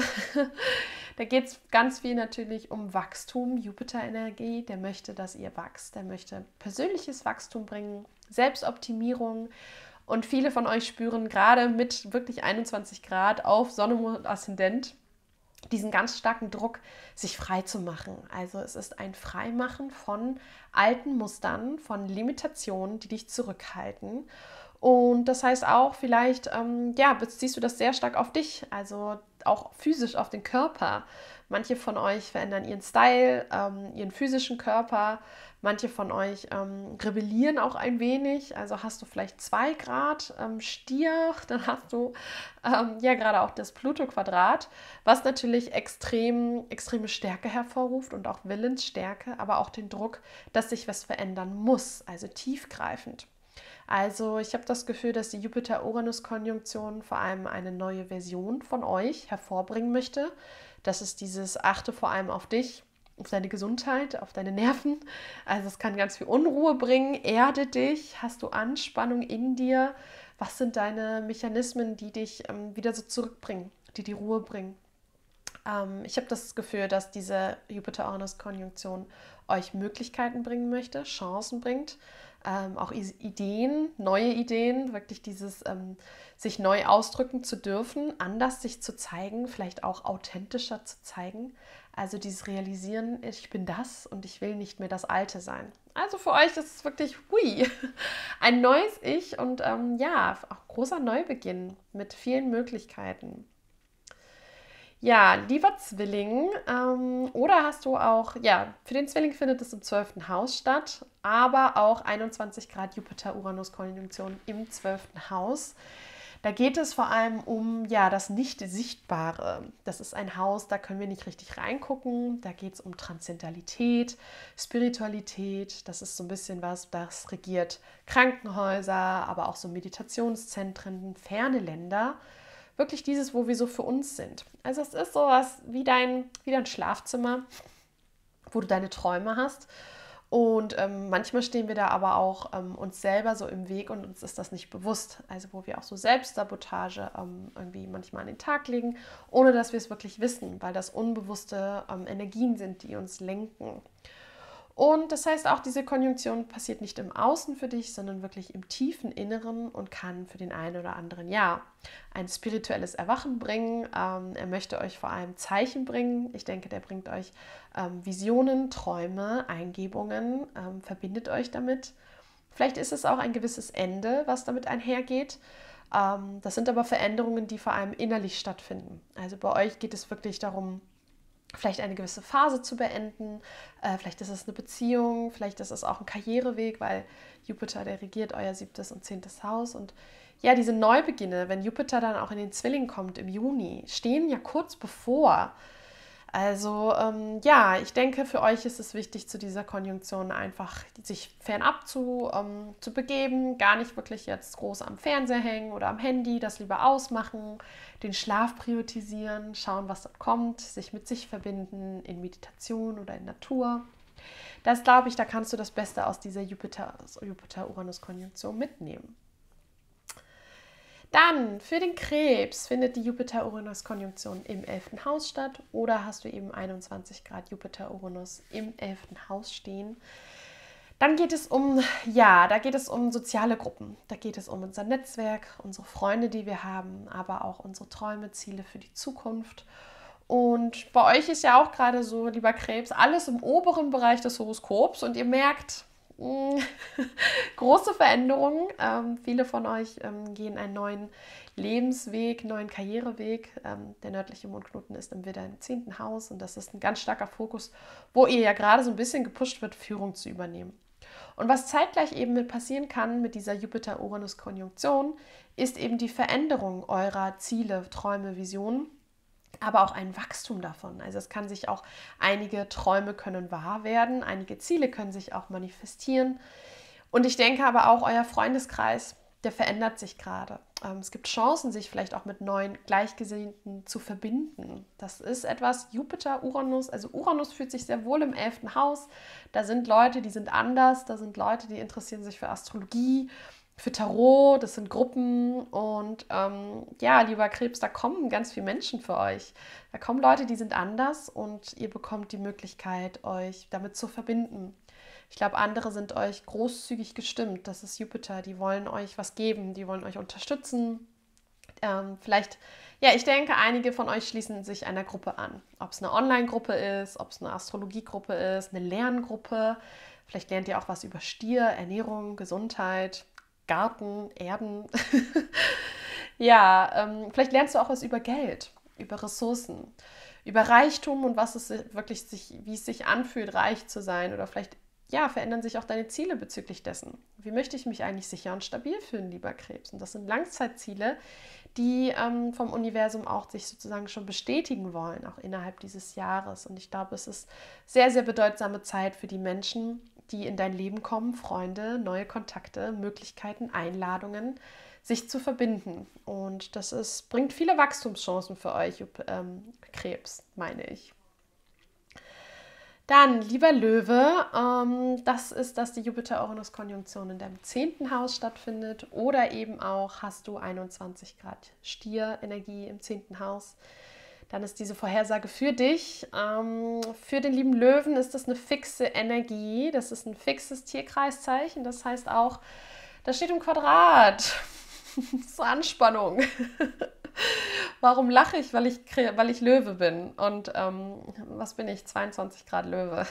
Da geht es ganz viel natürlich um Wachstum, Jupiter-Energie. Der möchte, dass ihr wachst. Der möchte persönliches Wachstum bringen, Selbstoptimierung. Und viele von euch spüren gerade mit wirklich einundzwanzig Grad auf Sonne, Mond, Aszendent diesen ganz starken Druck, sich frei zu machen. Also es ist ein Freimachen von alten Mustern, von Limitationen, die dich zurückhalten. Und das heißt auch, vielleicht ähm, ja, beziehst du das sehr stark auf dich, also auch physisch auf den Körper. Manche von euch verändern ihren Style, ähm, ihren physischen Körper. Manche von euch ähm, rebellieren auch ein wenig. Also hast du vielleicht zwei Grad ähm, Stier, dann hast du ähm, ja gerade auch das Pluto-Quadrat, was natürlich extrem, extreme Stärke hervorruft und auch Willensstärke, aber auch den Druck, dass sich was verändern muss, also tiefgreifend. Also ich habe das Gefühl, dass die Jupiter-Uranus-Konjunktion vor allem eine neue Version von euch hervorbringen möchte. Das ist dieses Achte vor allem auf dich, auf deine Gesundheit, auf deine Nerven. Also es kann ganz viel Unruhe bringen. Erde dich. Hast du Anspannung in dir? Was sind deine Mechanismen, die dich ähm, wieder so zurückbringen, die die Ruhe bringen? Ähm, ich habe das Gefühl, dass diese Jupiter-Uranus-Konjunktion euch Möglichkeiten bringen möchte, Chancen bringt, ähm, auch Ideen, neue Ideen, wirklich dieses ähm, sich neu ausdrücken zu dürfen, anders sich zu zeigen, vielleicht auch authentischer zu zeigen. Also dieses Realisieren, ich bin das und ich will nicht mehr das Alte sein. Also für euch ist es wirklich, hui, ein neues Ich und ähm, ja, auch großer Neubeginn mit vielen Möglichkeiten. Ja, lieber Zwilling, ähm, oder hast du auch, ja, für den Zwilling findet es im zwölften Haus statt, aber auch einundzwanzig Grad Jupiter-Uranus-Konjunktion im zwölften Haus. Da geht es vor allem um, ja, das Nicht-Sichtbare. Das ist ein Haus, da können wir nicht richtig reingucken. Da geht es um Transzendentalität, Spiritualität. Das ist so ein bisschen was, das regiert Krankenhäuser, aber auch so Meditationszentren, ferne Länder. Wirklich dieses, wo wir so für uns sind. Also es ist sowas wie dein, wie dein Schlafzimmer, wo du deine Träume hast. Und ähm, manchmal stehen wir da aber auch ähm, uns selber so im Weg und uns ist das nicht bewusst. Also wo wir auch so Selbstsabotage ähm, irgendwie manchmal an den Tag legen, ohne dass wir es wirklich wissen, weil das unbewusste ähm, Energien sind, die uns lenken. Und das heißt auch, diese Konjunktion passiert nicht im Außen für dich, sondern wirklich im tiefen Inneren und kann für den einen oder anderen, ja, ein spirituelles Erwachen bringen. Ähm, er möchte euch vor allem Zeichen bringen. Ich denke, der bringt euch ähm, Visionen, Träume, Eingebungen, ähm, verbindet euch damit. Vielleicht ist es auch ein gewisses Ende, was damit einhergeht. Ähm, das sind aber Veränderungen, die vor allem innerlich stattfinden. Also bei euch geht es wirklich darum, vielleicht eine gewisse Phase zu beenden. Äh, vielleicht ist es eine Beziehung, vielleicht ist es auch ein Karriereweg, weil Jupiter, der regiert euer siebtes und zehntes Haus. Und ja, diese Neubeginne, wenn Jupiter dann auch in den Zwilling kommt im Juni, stehen ja kurz bevor. Also ähm, ja, ich denke, für euch ist es wichtig, zu dieser Konjunktion einfach sich fernab zu, ähm, zu begeben, gar nicht wirklich jetzt groß am Fernseher hängen oder am Handy, das lieber ausmachen, den Schlaf priorisieren, schauen, was dort kommt, sich mit sich verbinden in Meditation oder in Natur. Das glaube ich, da kannst du das Beste aus dieser Jupiter-Uranus-Konjunktion mitnehmen. Dann für den Krebs findet die Jupiter-Uranus-Konjunktion im elften Haus statt oder hast du eben einundzwanzig Grad Jupiter-Uranus im elften Haus stehen. Dann geht es um, ja, da geht es um soziale Gruppen. Da geht es um unser Netzwerk, unsere Freunde, die wir haben, aber auch unsere Träume, Ziele für die Zukunft. Und bei euch ist ja auch gerade so, lieber Krebs, alles im oberen Bereich des Horoskops und ihr merkt, große Veränderungen. Ähm, viele von euch ähm, gehen einen neuen Lebensweg, neuen Karriereweg. Ähm, der nördliche Mondknoten ist im Widder im zehnten Haus und das ist ein ganz starker Fokus, wo ihr ja gerade so ein bisschen gepusht wird, Führung zu übernehmen. Und was zeitgleich eben mit passieren kann mit dieser Jupiter-Uranus-Konjunktion, ist eben die Veränderung eurer Ziele, Träume, Visionen, aber auch ein Wachstum davon. Also es kann sich auch, einige Träume können wahr werden, einige Ziele können sich auch manifestieren. Und ich denke aber auch, euer Freundeskreis, der verändert sich gerade. Ähm, es gibt Chancen, sich vielleicht auch mit neuen Gleichgesinnten zu verbinden. Das ist etwas, Jupiter, Uranus, also Uranus fühlt sich sehr wohl im elften Haus. Da sind Leute, die sind anders, da sind Leute, die interessieren sich für Astrologie, für Tarot, das sind Gruppen und ähm, ja, lieber Krebs, da kommen ganz viele Menschen für euch. Da kommen Leute, die sind anders und ihr bekommt die Möglichkeit, euch damit zu verbinden. Ich glaube, andere sind euch großzügig gestimmt. Das ist Jupiter, die wollen euch was geben, die wollen euch unterstützen. Ähm, vielleicht, ja, ich denke, einige von euch schließen sich einer Gruppe an. Ob es eine Online-Gruppe ist, ob es eine Astrologiegruppe ist, eine Lerngruppe. Vielleicht lernt ihr auch was über Stier, Ernährung, Gesundheit, Garten, Erden. Ja, ähm, vielleicht lernst du auch was über Geld, über Ressourcen, über Reichtum und was es wirklich sich, wie es sich anfühlt, reich zu sein. Oder vielleicht, ja, verändern sich auch deine Ziele bezüglich dessen. Wie möchte ich mich eigentlich sicher und stabil fühlen, lieber Krebs? Und das sind Langzeitziele, die ähm, vom Universum auch sich sozusagen schon bestätigen wollen, auch innerhalb dieses Jahres. Und ich glaube, es ist sehr, sehr bedeutsame Zeit für die Menschen, die in dein Leben kommen, Freunde, neue Kontakte, Möglichkeiten, Einladungen, sich zu verbinden. Und das ist, bringt viele Wachstumschancen für euch, ähm, Krebs, meine ich. Dann, lieber Löwe, ähm, das ist, dass die Jupiter-Uranus-Konjunktion in deinem zehnten Haus stattfindet, oder eben auch hast du einundzwanzig Grad Stier-Energie im zehnten Haus. Dann ist diese Vorhersage für dich. Ähm, für den lieben Löwen ist das eine fixe Energie. Das ist ein fixes Tierkreiszeichen. Das heißt auch, das steht im Quadrat. Das ist Anspannung. Warum lache ich? Weil ich, weil ich Löwe bin. Und ähm, was bin ich? zweiundzwanzig Grad Löwe.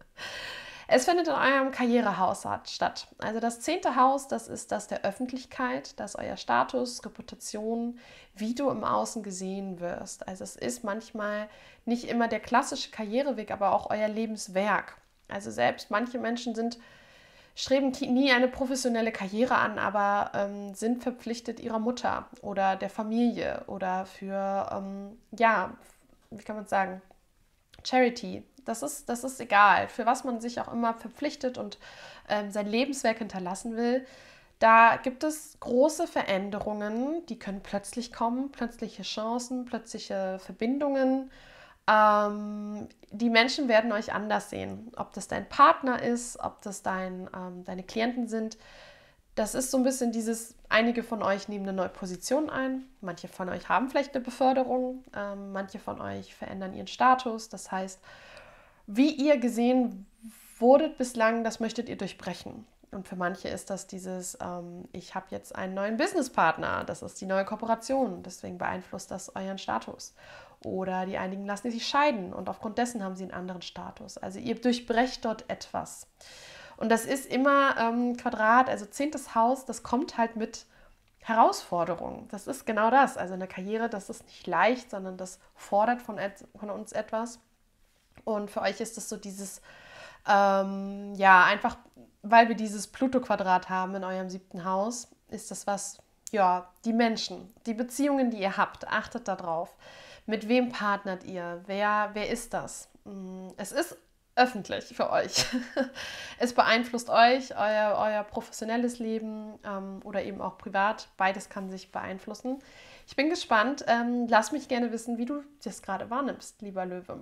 Es findet in eurem Karrierehaus statt. Also das zehnte Haus, das ist das der Öffentlichkeit, das ist euer Status, Reputation, wie du im Außen gesehen wirst. Also es ist manchmal nicht immer der klassische Karriereweg, aber auch euer Lebenswerk. Also selbst manche Menschen sind, streben nie eine professionelle Karriere an, aber ähm, sind verpflichtet ihrer Mutter oder der Familie oder für, ähm, ja, wie kann man sagen, Charity. Das ist, das ist egal, für was man sich auch immer verpflichtet und ähm, sein Lebenswerk hinterlassen will. Da gibt es große Veränderungen, die können plötzlich kommen, plötzliche Chancen, plötzliche Verbindungen. Ähm, die Menschen werden euch anders sehen. Ob das dein Partner ist, ob das dein, ähm, deine Klienten sind. Das ist so ein bisschen dieses, einige von euch nehmen eine neue Position ein, manche von euch haben vielleicht eine Beförderung, ähm, manche von euch verändern ihren Status. Das heißt, wie ihr gesehen wurdet bislang, das möchtet ihr durchbrechen. Und für manche ist das dieses, ähm, ich habe jetzt einen neuen Businesspartner, das ist die neue Kooperation, deswegen beeinflusst das euren Status. Oder die einigen lassen sich scheiden und aufgrund dessen haben sie einen anderen Status. Also ihr durchbrecht dort etwas. Und das ist immer ähm, Quadrat, also zehntes Haus, das kommt halt mit Herausforderungen. Das ist genau das. Also eine Karriere, das ist nicht leicht, sondern das fordert von, von uns etwas. Und für euch ist es so dieses, ähm, ja, einfach, weil wir dieses Pluto-Quadrat haben in eurem siebten Haus, ist das was, ja, die Menschen, die Beziehungen, die ihr habt, achtet darauf. Mit wem partnert ihr? Wer, wer ist das? Es ist öffentlich für euch. Es beeinflusst euch, euer, euer professionelles Leben ähm, oder eben auch privat. Beides kann sich beeinflussen. Ich bin gespannt. Ähm, lass mich gerne wissen, wie du das gerade wahrnimmst, lieber Löwe.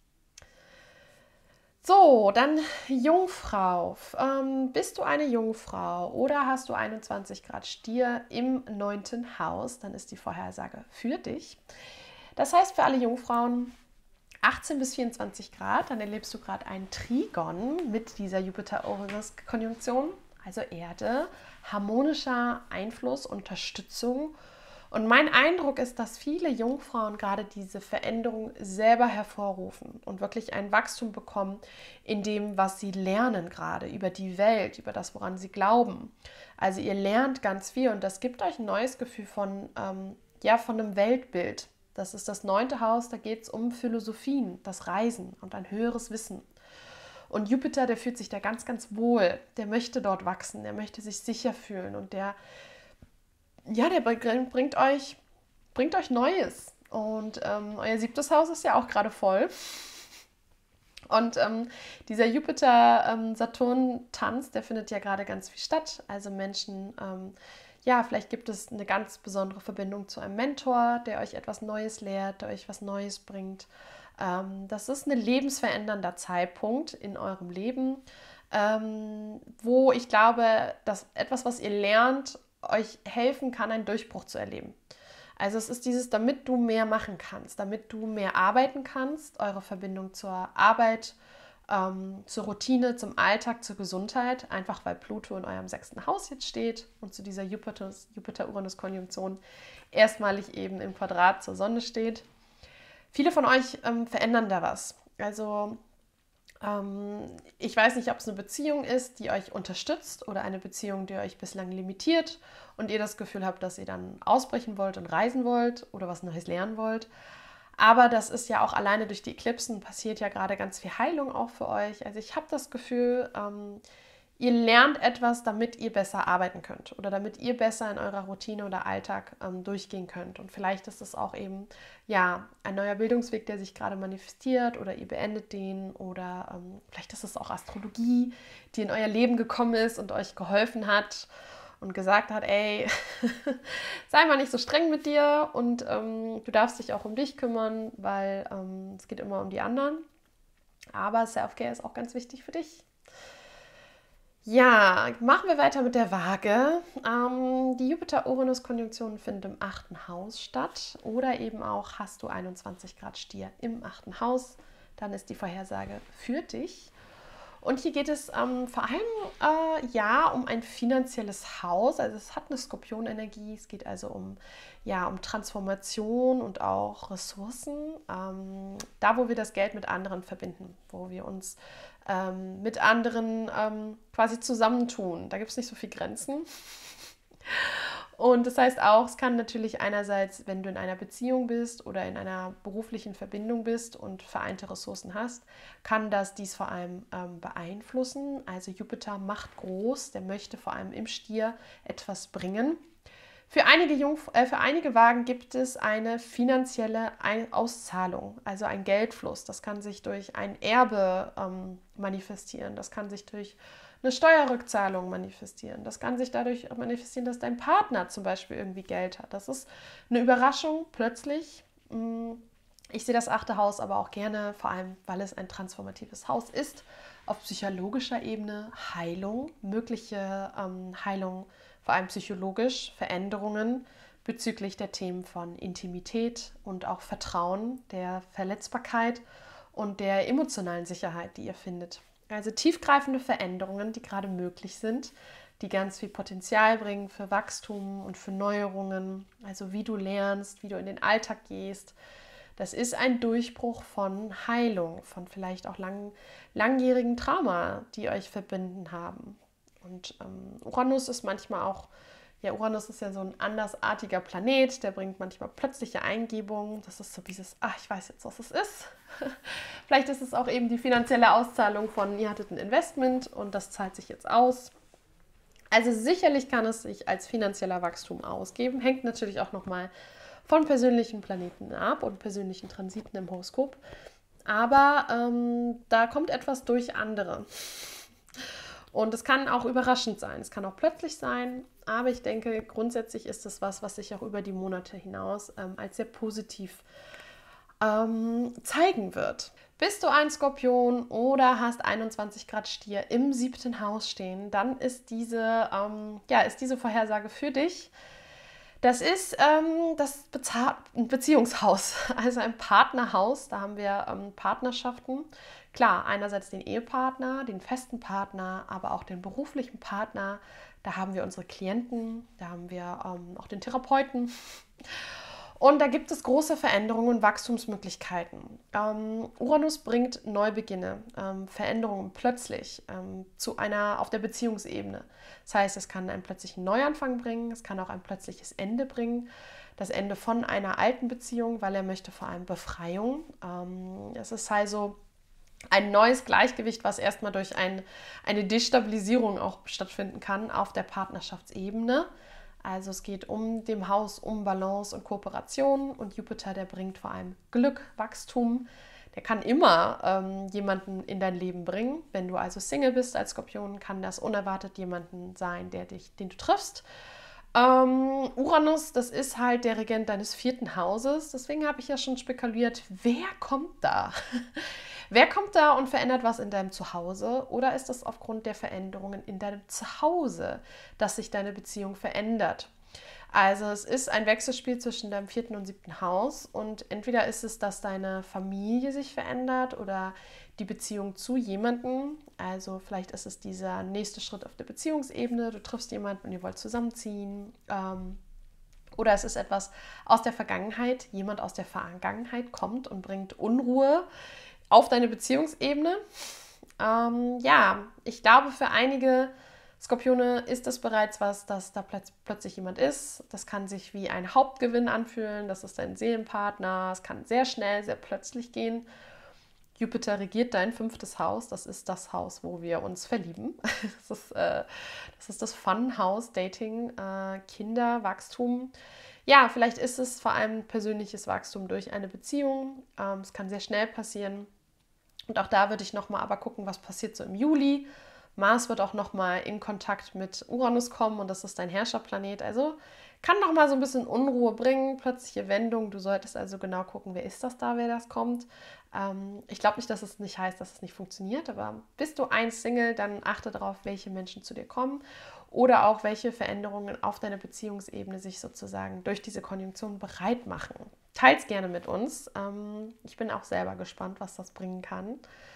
So, dann Jungfrau. Ähm, bist du eine Jungfrau oder hast du einundzwanzig Grad Stier im neunten Haus, dann ist die Vorhersage für dich. Das heißt für alle Jungfrauen achtzehn bis vierundzwanzig Grad, dann erlebst du gerade ein Trigon mit dieser Jupiter-Uranus-Konjunktion, also Erde, harmonischer Einfluss, Unterstützung. Und mein Eindruck ist, dass viele Jungfrauen gerade diese Veränderung selber hervorrufen und wirklich ein Wachstum bekommen in dem, was sie lernen gerade, über die Welt, über das, woran sie glauben. Also ihr lernt ganz viel und das gibt euch ein neues Gefühl von, ähm, ja, von einem Weltbild. Das ist das neunte Haus, da geht es um Philosophien, das Reisen und ein höheres Wissen. Und Jupiter, der fühlt sich da ganz, ganz wohl. Der möchte dort wachsen, der möchte sich sicher fühlen und der, ja, der bringt euch, bringt euch Neues. Und ähm, euer siebtes Haus ist ja auch gerade voll. Und ähm, dieser Jupiter-Saturn-Tanz, der findet ja gerade ganz viel statt. Also Menschen, ähm, ja, vielleicht gibt es eine ganz besondere Verbindung zu einem Mentor, der euch etwas Neues lehrt, der euch was Neues bringt. Ähm, das ist ein lebensverändernder Zeitpunkt in eurem Leben, ähm, wo ich glaube, dass etwas, was ihr lernt, euch helfen kann, einen Durchbruch zu erleben. Also es ist dieses, damit du mehr machen kannst, damit du mehr arbeiten kannst, eure Verbindung zur Arbeit, ähm, zur Routine, zum Alltag, zur Gesundheit, einfach weil Pluto in eurem sechsten Haus jetzt steht und zu dieser Jupiter-Uranus-Konjunktion erstmalig eben im Quadrat zur Sonne steht. Viele von euch ähm, verändern da was. Also ähm, ich weiß nicht, ob es eine Beziehung ist, die euch unterstützt oder eine Beziehung, die euch bislang limitiert und ihr das Gefühl habt, dass ihr dann ausbrechen wollt und reisen wollt oder was Neues lernen wollt. Aber das ist ja auch alleine durch die Eklipsen passiert ja gerade ganz viel Heilung auch für euch. Also ich habe das Gefühl, ähm, Ihr lernt etwas, damit ihr besser arbeiten könnt oder damit ihr besser in eurer Routine oder Alltag ähm, durchgehen könnt. Und vielleicht ist es auch eben ja, ein neuer Bildungsweg, der sich gerade manifestiert oder ihr beendet den oder ähm, vielleicht ist es auch Astrologie, die in euer Leben gekommen ist und euch geholfen hat und gesagt hat, ey, sei mal nicht so streng mit dir und ähm, du darfst dich auch um dich kümmern, weil ähm, es geht immer um die anderen. Aber Self-Care ist auch ganz wichtig für dich. Ja, machen wir weiter mit der Waage. Ähm, die Jupiter-Uranus-Konjunktion findet im achten Haus statt oder eben auch hast du einundzwanzig Grad Stier im achten Haus, dann ist die Vorhersage für dich. Und hier geht es ähm, vor allem äh, ja um ein finanzielles Haus, also es hat eine Skorpionenergie, es geht also um, ja, um Transformation und auch Ressourcen, ähm, da wo wir das Geld mit anderen verbinden, wo wir uns ähm, mit anderen ähm, quasi zusammentun. Da gibt es nicht so viele Grenzen. Und das heißt auch, es kann natürlich einerseits, wenn du in einer Beziehung bist oder in einer beruflichen Verbindung bist und vereinte Ressourcen hast, kann das dies vor allem ähm, beeinflussen. Also Jupiter macht groß, der möchte vor allem im Stier etwas bringen. Für einige, Jungf äh, für einige Wagen gibt es eine finanzielle Auszahlung, also ein Geldfluss. Das kann sich durch ein Erbe ähm, manifestieren, das kann sich durch eine Steuerrückzahlung manifestieren. Das kann sich dadurch manifestieren, dass dein Partner zum Beispiel irgendwie Geld hat. Das ist eine Überraschung plötzlich. Ich sehe das achte Haus aber auch gerne, vor allem weil es ein transformatives Haus ist, auf psychologischer Ebene Heilung, mögliche ähm, Heilung, vor allem psychologisch, Veränderungen bezüglich der Themen von Intimität und auch Vertrauen, der Verletzbarkeit und der emotionalen Sicherheit, die ihr findet. Also tiefgreifende Veränderungen, die gerade möglich sind, die ganz viel Potenzial bringen für Wachstum und für Neuerungen, also wie du lernst, wie du in den Alltag gehst. Das ist ein Durchbruch von Heilung, von vielleicht auch lang, langjährigen Trauma, die euch verbinden haben. Und ähm, Uranus ist manchmal auch, ja, Uranus ist ja so ein andersartiger Planet, der bringt manchmal plötzliche Eingebungen. Das ist so dieses, ach, ich weiß jetzt, was es ist. Vielleicht ist es auch eben die finanzielle Auszahlung von, ihr hattet ein Investment und das zahlt sich jetzt aus. Also sicherlich kann es sich als finanzieller Wachstum ausgeben, hängt natürlich auch nochmal von persönlichen Planeten ab und persönlichen Transiten im Horoskop. Aber ähm, da kommt etwas durch andere. Und es kann auch überraschend sein, es kann auch plötzlich sein, aber ich denke, grundsätzlich ist es was, was sich auch über die Monate hinaus ähm, als sehr positiv ähm, zeigen wird. Bist du ein Skorpion oder hast einundzwanzig Grad Stier im siebten Haus stehen, dann ist diese, ähm, ja, ist diese Vorhersage für dich. Das ist ähm, das Beza- Beziehungshaus, also ein Partnerhaus. Da haben wir ähm, Partnerschaften. Klar, einerseits den Ehepartner, den festen Partner, aber auch den beruflichen Partner. Da haben wir unsere Klienten, da haben wir ähm, auch den Therapeuten. Und da gibt es große Veränderungen und Wachstumsmöglichkeiten. Ähm, Uranus bringt Neubeginne, ähm, Veränderungen plötzlich ähm, zu einer auf der Beziehungsebene. Das heißt, es kann einen plötzlichen Neuanfang bringen, es kann auch ein plötzliches Ende bringen. Das Ende von einer alten Beziehung, weil er möchte vor allem Befreiung. Ähm, es ist also ein neues Gleichgewicht, was erstmal durch ein, eine Destabilisierung auch stattfinden kann auf der Partnerschaftsebene. Also es geht um dem Haus, um Balance und Kooperation und Jupiter, der bringt vor allem Glück, Wachstum. Der kann immer ähm, jemanden in dein Leben bringen. Wenn du also Single bist als Skorpion, kann das unerwartet jemanden sein, der dich, den du triffst. Ähm, Uranus, das ist halt der Regent deines vierten Hauses. Deswegen habe ich ja schon spekuliert, wer kommt da? Wer kommt da und verändert was in deinem Zuhause? Oder ist das aufgrund der Veränderungen in deinem Zuhause, dass sich deine Beziehung verändert? Also es ist ein Wechselspiel zwischen deinem vierten und siebten Haus und entweder ist es, dass deine Familie sich verändert oder die Beziehung zu jemandem. Also vielleicht ist es dieser nächste Schritt auf der Beziehungsebene. Du triffst jemanden und ihr wollt zusammenziehen. Ähm, oder es ist etwas aus der Vergangenheit. Jemand aus der Vergangenheit kommt und bringt Unruhe auf deine Beziehungsebene. Ähm, ja, ich glaube, für einige Skorpione ist das bereits was, dass da plötz plötzlich jemand ist. Das kann sich wie ein Hauptgewinn anfühlen. Das ist dein Seelenpartner. Es kann sehr schnell, sehr plötzlich gehen. Jupiter regiert dein fünftes Haus. Das ist das Haus, wo wir uns verlieben. Das ist äh, das, ist das Fun-Haus, Dating, äh, Kinder, Wachstum. Ja, vielleicht ist es vor allem persönliches Wachstum durch eine Beziehung. Ähm, es kann sehr schnell passieren. Und auch da würde ich nochmal aber gucken, was passiert so im Juli. Mars wird auch nochmal in Kontakt mit Uranus kommen und das ist dein Herrscherplanet. Also kann nochmal so ein bisschen Unruhe bringen, plötzliche Wendung. Du solltest also genau gucken, wer ist das da, wer das kommt. Ähm, ich glaube nicht, dass es nicht heißt, dass es nicht funktioniert, aber bist du ein Single, dann achte darauf, welche Menschen zu dir kommen oder auch welche Veränderungen auf deiner Beziehungsebene sich sozusagen durch diese Konjunktion bereit machen. Teils gerne mit uns. Ähm, ich bin auch selber gespannt, was das bringen kann.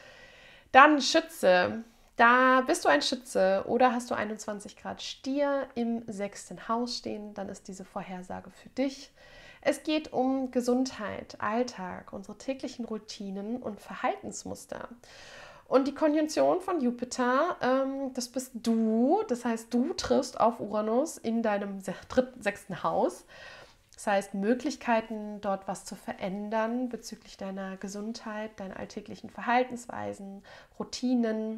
Dann Schütze. Da bist du ein Schütze oder hast du einundzwanzig Grad Stier im sechsten Haus stehen, dann ist diese Vorhersage für dich. Es geht um Gesundheit, Alltag, unsere täglichen Routinen und Verhaltensmuster. Und die Konjunktion von Jupiter, ähm, das bist du, das heißt, du triffst auf Uranus in deinem dritten, sechsten Haus. Das heißt, Möglichkeiten, dort was zu verändern bezüglich deiner Gesundheit, deiner alltäglichen Verhaltensweisen, Routinen.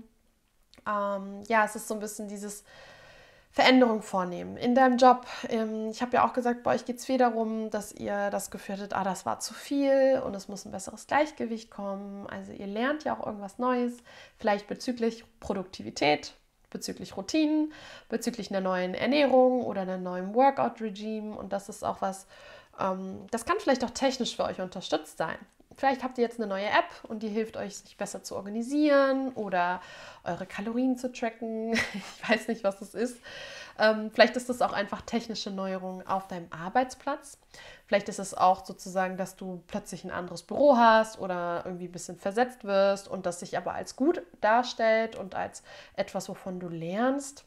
Ähm, ja, es ist so ein bisschen dieses Veränderung vornehmen in deinem Job. Ähm, ich habe ja auch gesagt, bei euch geht es viel darum, dass ihr das Gefühl habt, ah, das war zu viel und es muss ein besseres Gleichgewicht kommen. Also ihr lernt ja auch irgendwas Neues, vielleicht bezüglich Produktivität, bezüglich Routinen, bezüglich einer neuen Ernährung oder einem neuen Workout-Regime. Und das ist auch was, ähm, das kann vielleicht auch technisch für euch unterstützt sein. Vielleicht habt ihr jetzt eine neue App und die hilft euch, sich besser zu organisieren oder eure Kalorien zu tracken. Ich weiß nicht, was das ist. Ähm, vielleicht ist es auch einfach technische Neuerungen auf deinem Arbeitsplatz. Vielleicht ist es auch sozusagen, dass du plötzlich ein anderes Büro hast oder irgendwie ein bisschen versetzt wirst und das sich aber als gut darstellt und als etwas, wovon du lernst.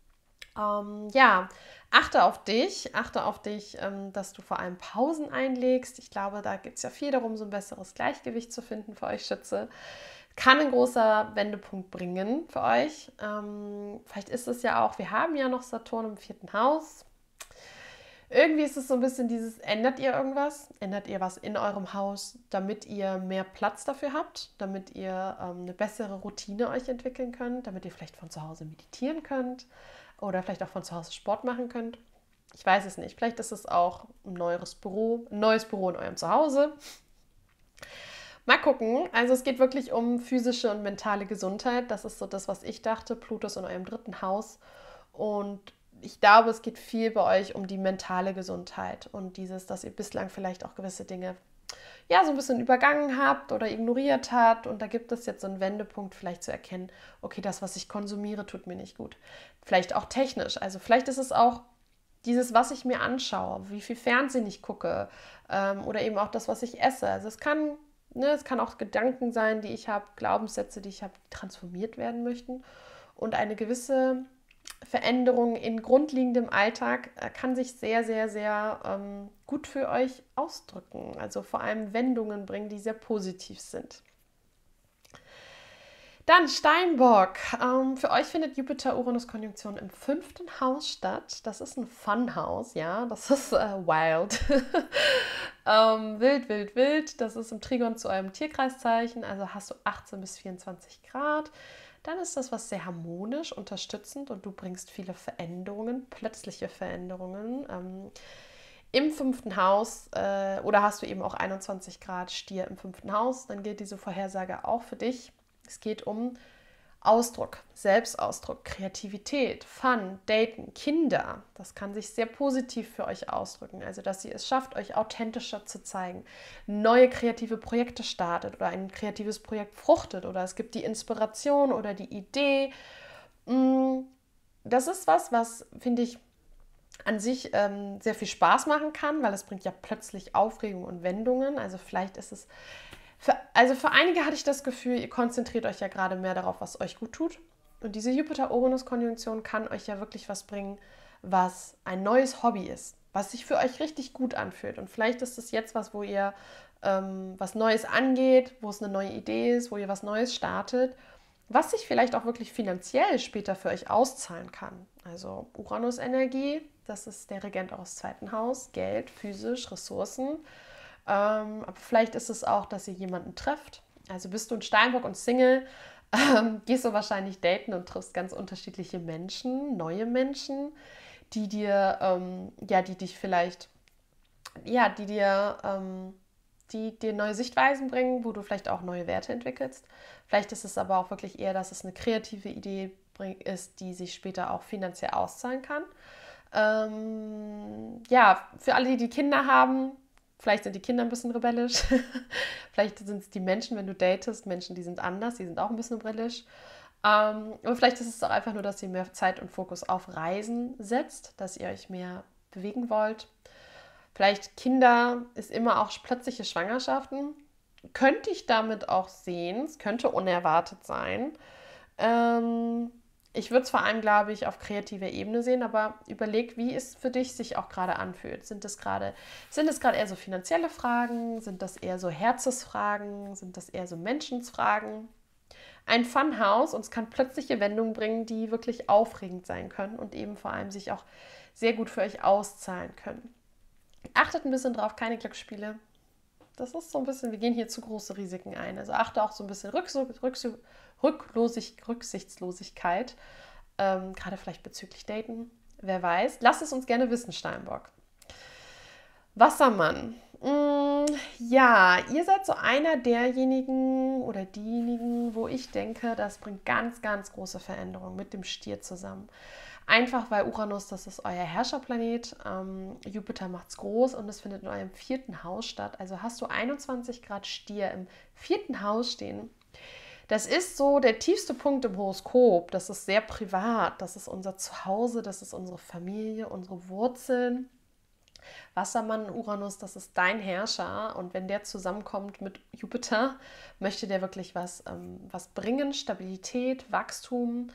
Ähm, ja, achte auf dich, achte auf dich, ähm, dass du vor allem Pausen einlegst. Ich glaube, da geht es ja viel darum, so ein besseres Gleichgewicht zu finden für euch Schütze. Kann ein großer Wendepunkt bringen für euch. Ähm, vielleicht ist es ja auch, wir haben ja noch Saturn im vierten Haus. Irgendwie ist es so ein bisschen dieses, ändert ihr irgendwas? Ändert ihr was in eurem Haus, damit ihr mehr Platz dafür habt, damit ihr ähm, eine bessere Routine euch entwickeln könnt, damit ihr vielleicht von zu Hause meditieren könnt oder vielleicht auch von zu Hause Sport machen könnt. Ich weiß es nicht. Vielleicht ist es auch ein neues Büro, ein neues Büro in eurem Zuhause. Mal gucken. Also es geht wirklich um physische und mentale Gesundheit. Das ist so das, was ich dachte. Pluto ist in eurem dritten Haus. Und ich glaube, es geht viel bei euch um die mentale Gesundheit und dieses, dass ihr bislang vielleicht auch gewisse Dinge ja, so ein bisschen übergangen habt oder ignoriert habt. Und da gibt es jetzt so einen Wendepunkt, vielleicht zu erkennen, okay, das, was ich konsumiere, tut mir nicht gut. Vielleicht auch technisch. Also vielleicht ist es auch dieses, was ich mir anschaue, wie viel Fernsehen ich gucke ähm, oder eben auch das, was ich esse. Also es kann, ne, es kann auch Gedanken sein, die ich habe, Glaubenssätze, die ich habe, die transformiert werden möchten. Und eine gewisse Veränderung in grundlegendem Alltag äh, kann sich sehr, sehr, sehr ähm, gut für euch ausdrücken. Also vor allem Wendungen bringen, die sehr positiv sind. Dann Steinbock. Ähm, für euch findet Jupiter-Uranus-Konjunktion im fünften Haus statt. Das ist ein Fun-Haus, ja. Das ist äh, wild. ähm, wild, wild, wild. Das ist im Trigon zu eurem Tierkreiszeichen. Also hast du achtzehn bis vierundzwanzig Grad. Dann ist das was sehr harmonisch, unterstützend und du bringst viele Veränderungen, plötzliche Veränderungen. Ähm, Im fünften Haus äh, oder hast du eben auch einundzwanzig Grad Stier im fünften Haus, dann gilt diese Vorhersage auch für dich. Es geht um Ausdruck, Selbstausdruck, Kreativität, Fun, Daten, Kinder. Das kann sich sehr positiv für euch ausdrücken. Also, dass ihr es schafft, euch authentischer zu zeigen, neue kreative Projekte startet oder ein kreatives Projekt fruchtet oder es gibt die Inspiration oder die Idee. Das ist was, was, finde ich, an sich ähm, sehr viel Spaß machen kann, weil es bringt ja plötzlich Aufregung und Wendungen. Also vielleicht ist es Für, also für einige hatte ich das Gefühl, ihr konzentriert euch ja gerade mehr darauf, was euch gut tut. Und diese Jupiter-Uranus-Konjunktion kann euch ja wirklich was bringen, was ein neues Hobby ist, was sich für euch richtig gut anfühlt. Und vielleicht ist es jetzt was, wo ihr ähm, was Neues angeht, wo es eine neue Idee ist, wo ihr was Neues startet, was sich vielleicht auch wirklich finanziell später für euch auszahlen kann. Also Uranus-Energie, das ist der Regent aus dem zweiten Haus, Geld, physisch, Ressourcen. Ähm, aber vielleicht ist es auch, dass ihr jemanden trefft Also bist du ein Steinbock und Single, ähm, gehst du wahrscheinlich daten und triffst ganz unterschiedliche Menschen, neue Menschen, die dir, ähm, ja, die dich vielleicht, ja, die dir, ähm, die dir neue Sichtweisen bringen, wo du vielleicht auch neue Werte entwickelst. Vielleicht ist es aber auch wirklich eher, dass es eine kreative Idee ist, die sich später auch finanziell auszahlen kann. Ähm, ja, für alle, die die Kinder haben, vielleicht sind die Kinder ein bisschen rebellisch. Vielleicht sind es die Menschen, wenn du datest, Menschen, die sind anders, die sind auch ein bisschen rebellisch. Ähm, aber vielleicht ist es auch einfach nur, dass ihr mehr Zeit und Fokus auf Reisen setzt, dass ihr euch mehr bewegen wollt. Vielleicht Kinder ist immer auch plötzliche Schwangerschaften. Könnte ich damit auch sehen. Es könnte unerwartet sein. Ähm, ich würde es vor allem, glaube ich, auf kreativer Ebene sehen, aber überleg, wie es für dich sich auch gerade anfühlt. Sind es gerade, sind es gerade eher so finanzielle Fragen? Sind das eher so Herzensfragen? Sind das eher so Menschensfragen? Ein Funhouse und es kann plötzliche Wendungen bringen, die wirklich aufregend sein können und eben vor allem sich auch sehr gut für euch auszahlen können. Achtet ein bisschen drauf, keine Glücksspiele. Das ist so ein bisschen, wir gehen hier zu große Risiken ein. Also achte auch so ein bisschen Rücks Rücks Rücklosig Rücksichtslosigkeit, ähm, gerade vielleicht bezüglich Daten. Wer weiß. Lasst es uns gerne wissen, Steinbock. Wassermann. Mm, ja, ihr seid so einer derjenigen oder diejenigen, wo ich denke, das bringt ganz, ganz große Veränderungen mit dem Stier zusammen. Einfach weil Uranus, das ist euer Herrscherplanet, ähm, Jupiter macht's groß und es findet in eurem vierten Haus statt. Also hast du einundzwanzig Grad Stier im vierten Haus stehen. Das ist so der tiefste Punkt im Horoskop. Das ist sehr privat. Das ist unser Zuhause, das ist unsere Familie, unsere Wurzeln. Wassermann, Uranus, das ist dein Herrscher. Und wenn der zusammenkommt mit Jupiter, möchte der wirklich was, ähm, was bringen, Stabilität, Wachstum.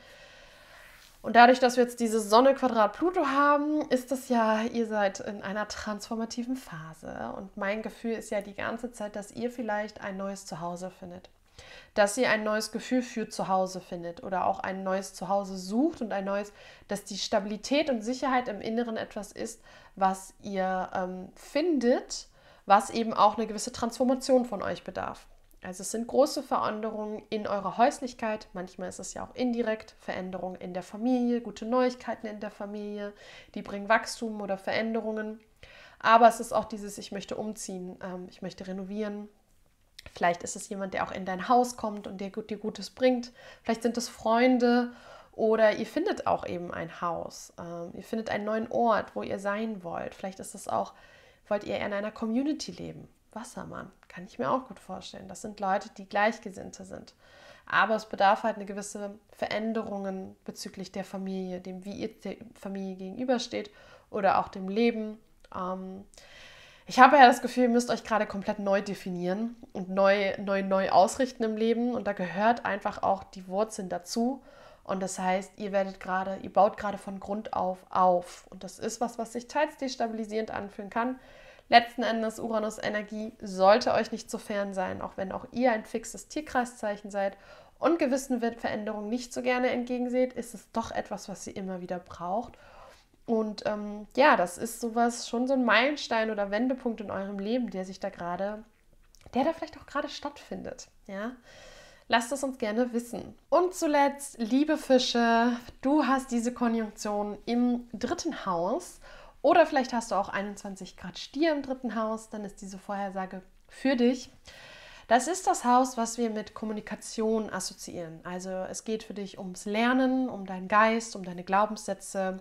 Und dadurch, dass wir jetzt diese Sonne Quadrat Pluto haben, ist es ja, ihr seid in einer transformativen Phase. Und mein Gefühl ist ja die ganze Zeit, dass ihr vielleicht ein neues Zuhause findet. Dass ihr ein neues Gefühl für Zuhause findet oder auch ein neues Zuhause sucht und ein neues, dass die Stabilität und Sicherheit im Inneren etwas ist, was ihr ähm, findet, was eben auch eine gewisse Transformation von euch bedarf. Also es sind große Veränderungen in eurer Häuslichkeit, manchmal ist es ja auch indirekt, Veränderungen in der Familie, gute Neuigkeiten in der Familie, die bringen Wachstum oder Veränderungen. Aber es ist auch dieses, ich möchte umziehen, ähm, ich möchte renovieren. Vielleicht ist es jemand, der auch in dein Haus kommt und dir, dir Gutes bringt. Vielleicht sind es Freunde oder ihr findet auch eben ein Haus. Ähm, ihr findet einen neuen Ort, wo ihr sein wollt. Vielleicht ist es auch, wollt ihr in einer Community leben. Wassermann, kann ich mir auch gut vorstellen. Das sind Leute, die Gleichgesinnte sind. Aber es bedarf halt eine gewisse Veränderungen bezüglich der Familie, dem, wie ihr der Familie gegenübersteht oder auch dem Leben. Ähm, Ich habe ja das Gefühl, ihr müsst euch gerade komplett neu definieren und neu, neu, neu ausrichten im Leben. Und da gehört einfach auch die Wurzeln dazu. Und das heißt, ihr werdet gerade, ihr baut gerade von Grund auf auf. Und das ist was, was sich teils destabilisierend anfühlen kann. Letzten Endes, Uranus-Energie sollte euch nicht so fern sein, auch wenn auch ihr ein fixes Tierkreiszeichen seid und gewissen Veränderungen nicht so gerne entgegenseht, ist es doch etwas, was ihr immer wieder braucht. Und ähm, ja, das ist sowas, schon so ein Meilenstein oder Wendepunkt in eurem Leben, der sich da gerade, der da vielleicht auch gerade stattfindet. Ja? Lasst es uns gerne wissen. Und zuletzt, liebe Fische, du hast diese Konjunktion im dritten Haus oder vielleicht hast du auch einundzwanzig Grad Stier im dritten Haus, dann ist diese Vorhersage für dich. Das ist das Haus, was wir mit Kommunikation assoziieren. Also es geht für dich ums Lernen, um deinen Geist, um deine Glaubenssätze,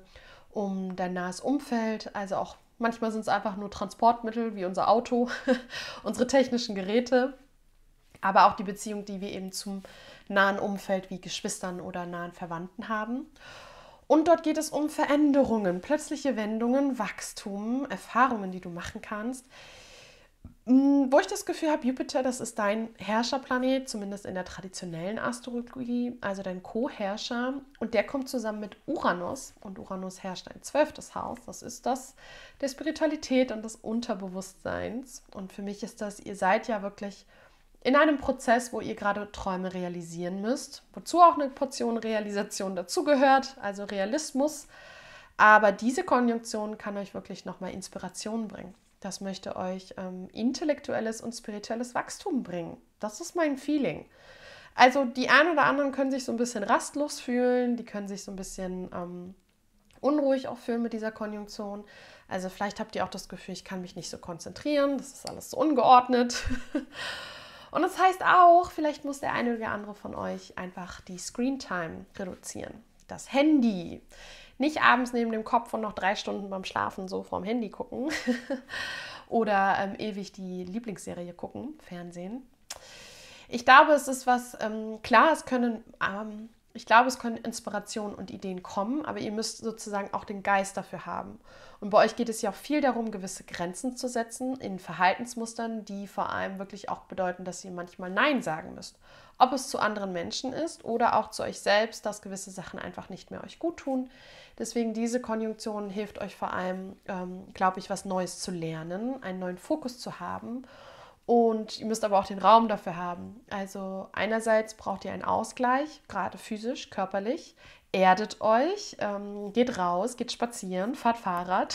um dein nahes Umfeld, also auch manchmal sind es einfach nur Transportmittel wie unser Auto, unsere technischen Geräte, aber auch die Beziehung, die wir eben zum nahen Umfeld wie Geschwistern oder nahen Verwandten haben. Und dort geht es um Veränderungen, plötzliche Wendungen, Wachstum, Erfahrungen, die du machen kannst. Wo ich das Gefühl habe, Jupiter, das ist dein Herrscherplanet, zumindest in der traditionellen Astrologie, also dein Co-Herrscher. Und der kommt zusammen mit Uranus. Und Uranus herrscht ein zwölftes Haus. Das ist das der Spiritualität und des Unterbewusstseins. Und für mich ist das, ihr seid ja wirklich in einem Prozess, wo ihr gerade Träume realisieren müsst. Wozu auch eine Portion Realisation dazugehört, also Realismus. Aber diese Konjunktion kann euch wirklich nochmal Inspiration bringen. Das möchte euch ähm, intellektuelles und spirituelles Wachstum bringen. Das ist mein Feeling. Also die einen oder anderen können sich so ein bisschen rastlos fühlen, die können sich so ein bisschen ähm, unruhig auch fühlen mit dieser Konjunktion. Also vielleicht habt ihr auch das Gefühl, ich kann mich nicht so konzentrieren, das ist alles so ungeordnet. Und das heißt auch, vielleicht muss der eine oder andere von euch einfach die Screentime reduzieren. Das Handy. Nicht abends neben dem Kopf und noch drei Stunden beim Schlafen so vorm Handy gucken. Oder ähm, ewig die Lieblingsserie gucken, Fernsehen. Ich glaube, es ist was, ähm, klar, es können, ähm, ich glaube, es können Inspirationen und Ideen kommen, aber ihr müsst sozusagen auch den Geist dafür haben. Und bei euch geht es ja auch viel darum, gewisse Grenzen zu setzen in Verhaltensmustern, die vor allem wirklich auch bedeuten, dass ihr manchmal Nein sagen müsst. Ob es zu anderen Menschen ist oder auch zu euch selbst, dass gewisse Sachen einfach nicht mehr euch gut tun. Deswegen diese Konjunktion hilft euch vor allem, ähm, glaube ich, was Neues zu lernen, einen neuen Fokus zu haben. Und ihr müsst aber auch den Raum dafür haben. Also einerseits braucht ihr einen Ausgleich, gerade physisch, körperlich. Erdet euch, ähm, geht raus, geht spazieren, fahrt Fahrrad,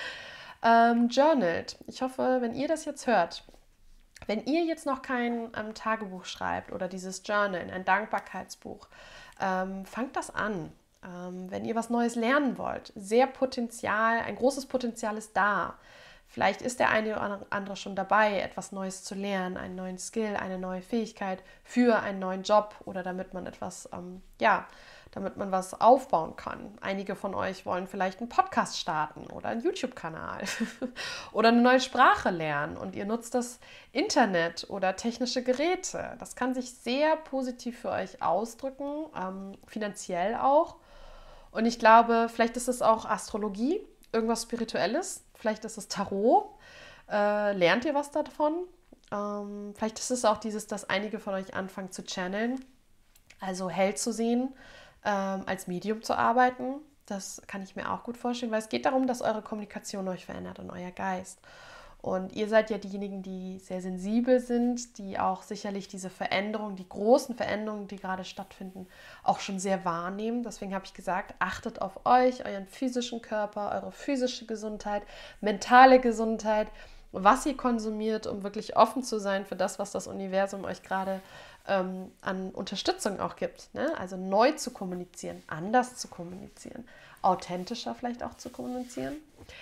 ähm, journalt. Ich hoffe, wenn ihr das jetzt hört, wenn ihr jetzt noch kein ähm, Tagebuch schreibt oder dieses Journal, ein Dankbarkeitsbuch, ähm, fangt das an. Ähm, wenn ihr was Neues lernen wollt, sehr Potenzial, ein großes Potenzial ist da. Vielleicht ist der eine oder andere schon dabei, etwas Neues zu lernen, einen neuen Skill, eine neue Fähigkeit für einen neuen Job oder damit man etwas, ähm, ja, damit man was aufbauen kann. Einige von euch wollen vielleicht einen Podcast starten oder einen YouTube-Kanal oder eine neue Sprache lernen und ihr nutzt das Internet oder technische Geräte. Das kann sich sehr positiv für euch ausdrücken, ähm, finanziell auch. Und ich glaube, vielleicht ist es auch Astrologie, irgendwas Spirituelles. Vielleicht ist es Tarot. Äh, lernt ihr was davon? Ähm, vielleicht ist es auch dieses, dass einige von euch anfangen zu channeln, also hell zu sehen, ähm, als Medium zu arbeiten. Das kann ich mir auch gut vorstellen, weil es geht darum, dass eure Kommunikation euch verändert und euer Geist. Und ihr seid ja diejenigen, die sehr sensibel sind, die auch sicherlich diese Veränderungen, die großen Veränderungen, die gerade stattfinden, auch schon sehr wahrnehmen. Deswegen habe ich gesagt, achtet auf euch, euren physischen Körper, eure physische Gesundheit, mentale Gesundheit, was ihr konsumiert, um wirklich offen zu sein für das, was das Universum euch gerade ähm, an Unterstützung auch gibt. Ne? Also neu zu kommunizieren, anders zu kommunizieren, authentischer vielleicht auch zu kommunizieren.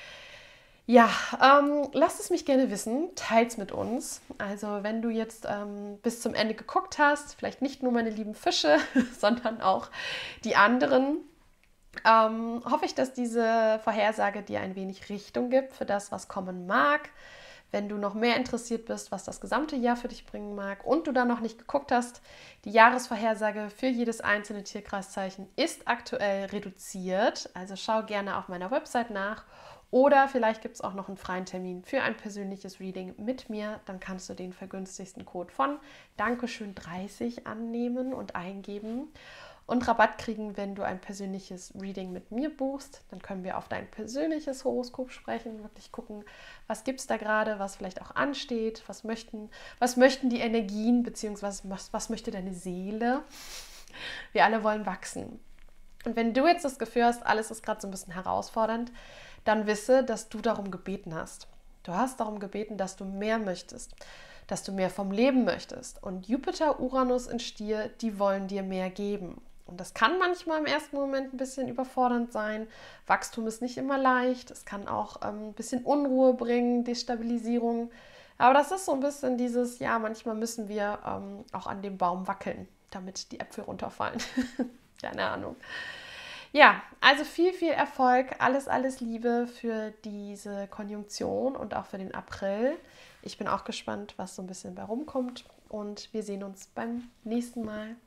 Ja, ähm, lasst es mich gerne wissen, teilt es mit uns. Also wenn du jetzt ähm, bis zum Ende geguckt hast, vielleicht nicht nur meine lieben Fische, sondern auch die anderen, ähm, hoffe ich, dass diese Vorhersage dir ein wenig Richtung gibt für das, was kommen mag. Wenn du noch mehr interessiert bist, was das gesamte Jahr für dich bringen mag und du da noch nicht geguckt hast, die Jahresvorhersage für jedes einzelne Tierkreiszeichen ist aktuell reduziert. Also schau gerne auf meiner Website nach. Oder vielleicht gibt es auch noch einen freien Termin für ein persönliches Reading mit mir. Dann kannst du den vergünstigsten Code von Dankeschön dreißig annehmen und eingeben und Rabatt kriegen, wenn du ein persönliches Reading mit mir buchst. Dann können wir auf dein persönliches Horoskop sprechen, wirklich gucken, was gibt es da gerade, was vielleicht auch ansteht, was möchten, was möchten die Energien, beziehungsweise was, was möchte deine Seele. Wir alle wollen wachsen. Und wenn du jetzt das Gefühl hast, alles ist gerade so ein bisschen herausfordernd, dann wisse, dass du darum gebeten hast. Du hast darum gebeten, dass du mehr möchtest, dass du mehr vom Leben möchtest. Und Jupiter, Uranus in Stier, die wollen dir mehr geben. Und das kann manchmal im ersten Moment ein bisschen überfordernd sein. Wachstum ist nicht immer leicht. Es kann auch ähm, ein bisschen Unruhe bringen, Destabilisierung. Aber das ist so ein bisschen dieses, ja, manchmal müssen wir ähm, auch an dem Baum wackeln, damit die Äpfel runterfallen. Keine Ahnung. Ja, also viel, viel Erfolg, alles, alles Liebe für diese Konjunktion und auch für den April. Ich bin auch gespannt, was so ein bisschen bei rumkommt und wir sehen uns beim nächsten Mal.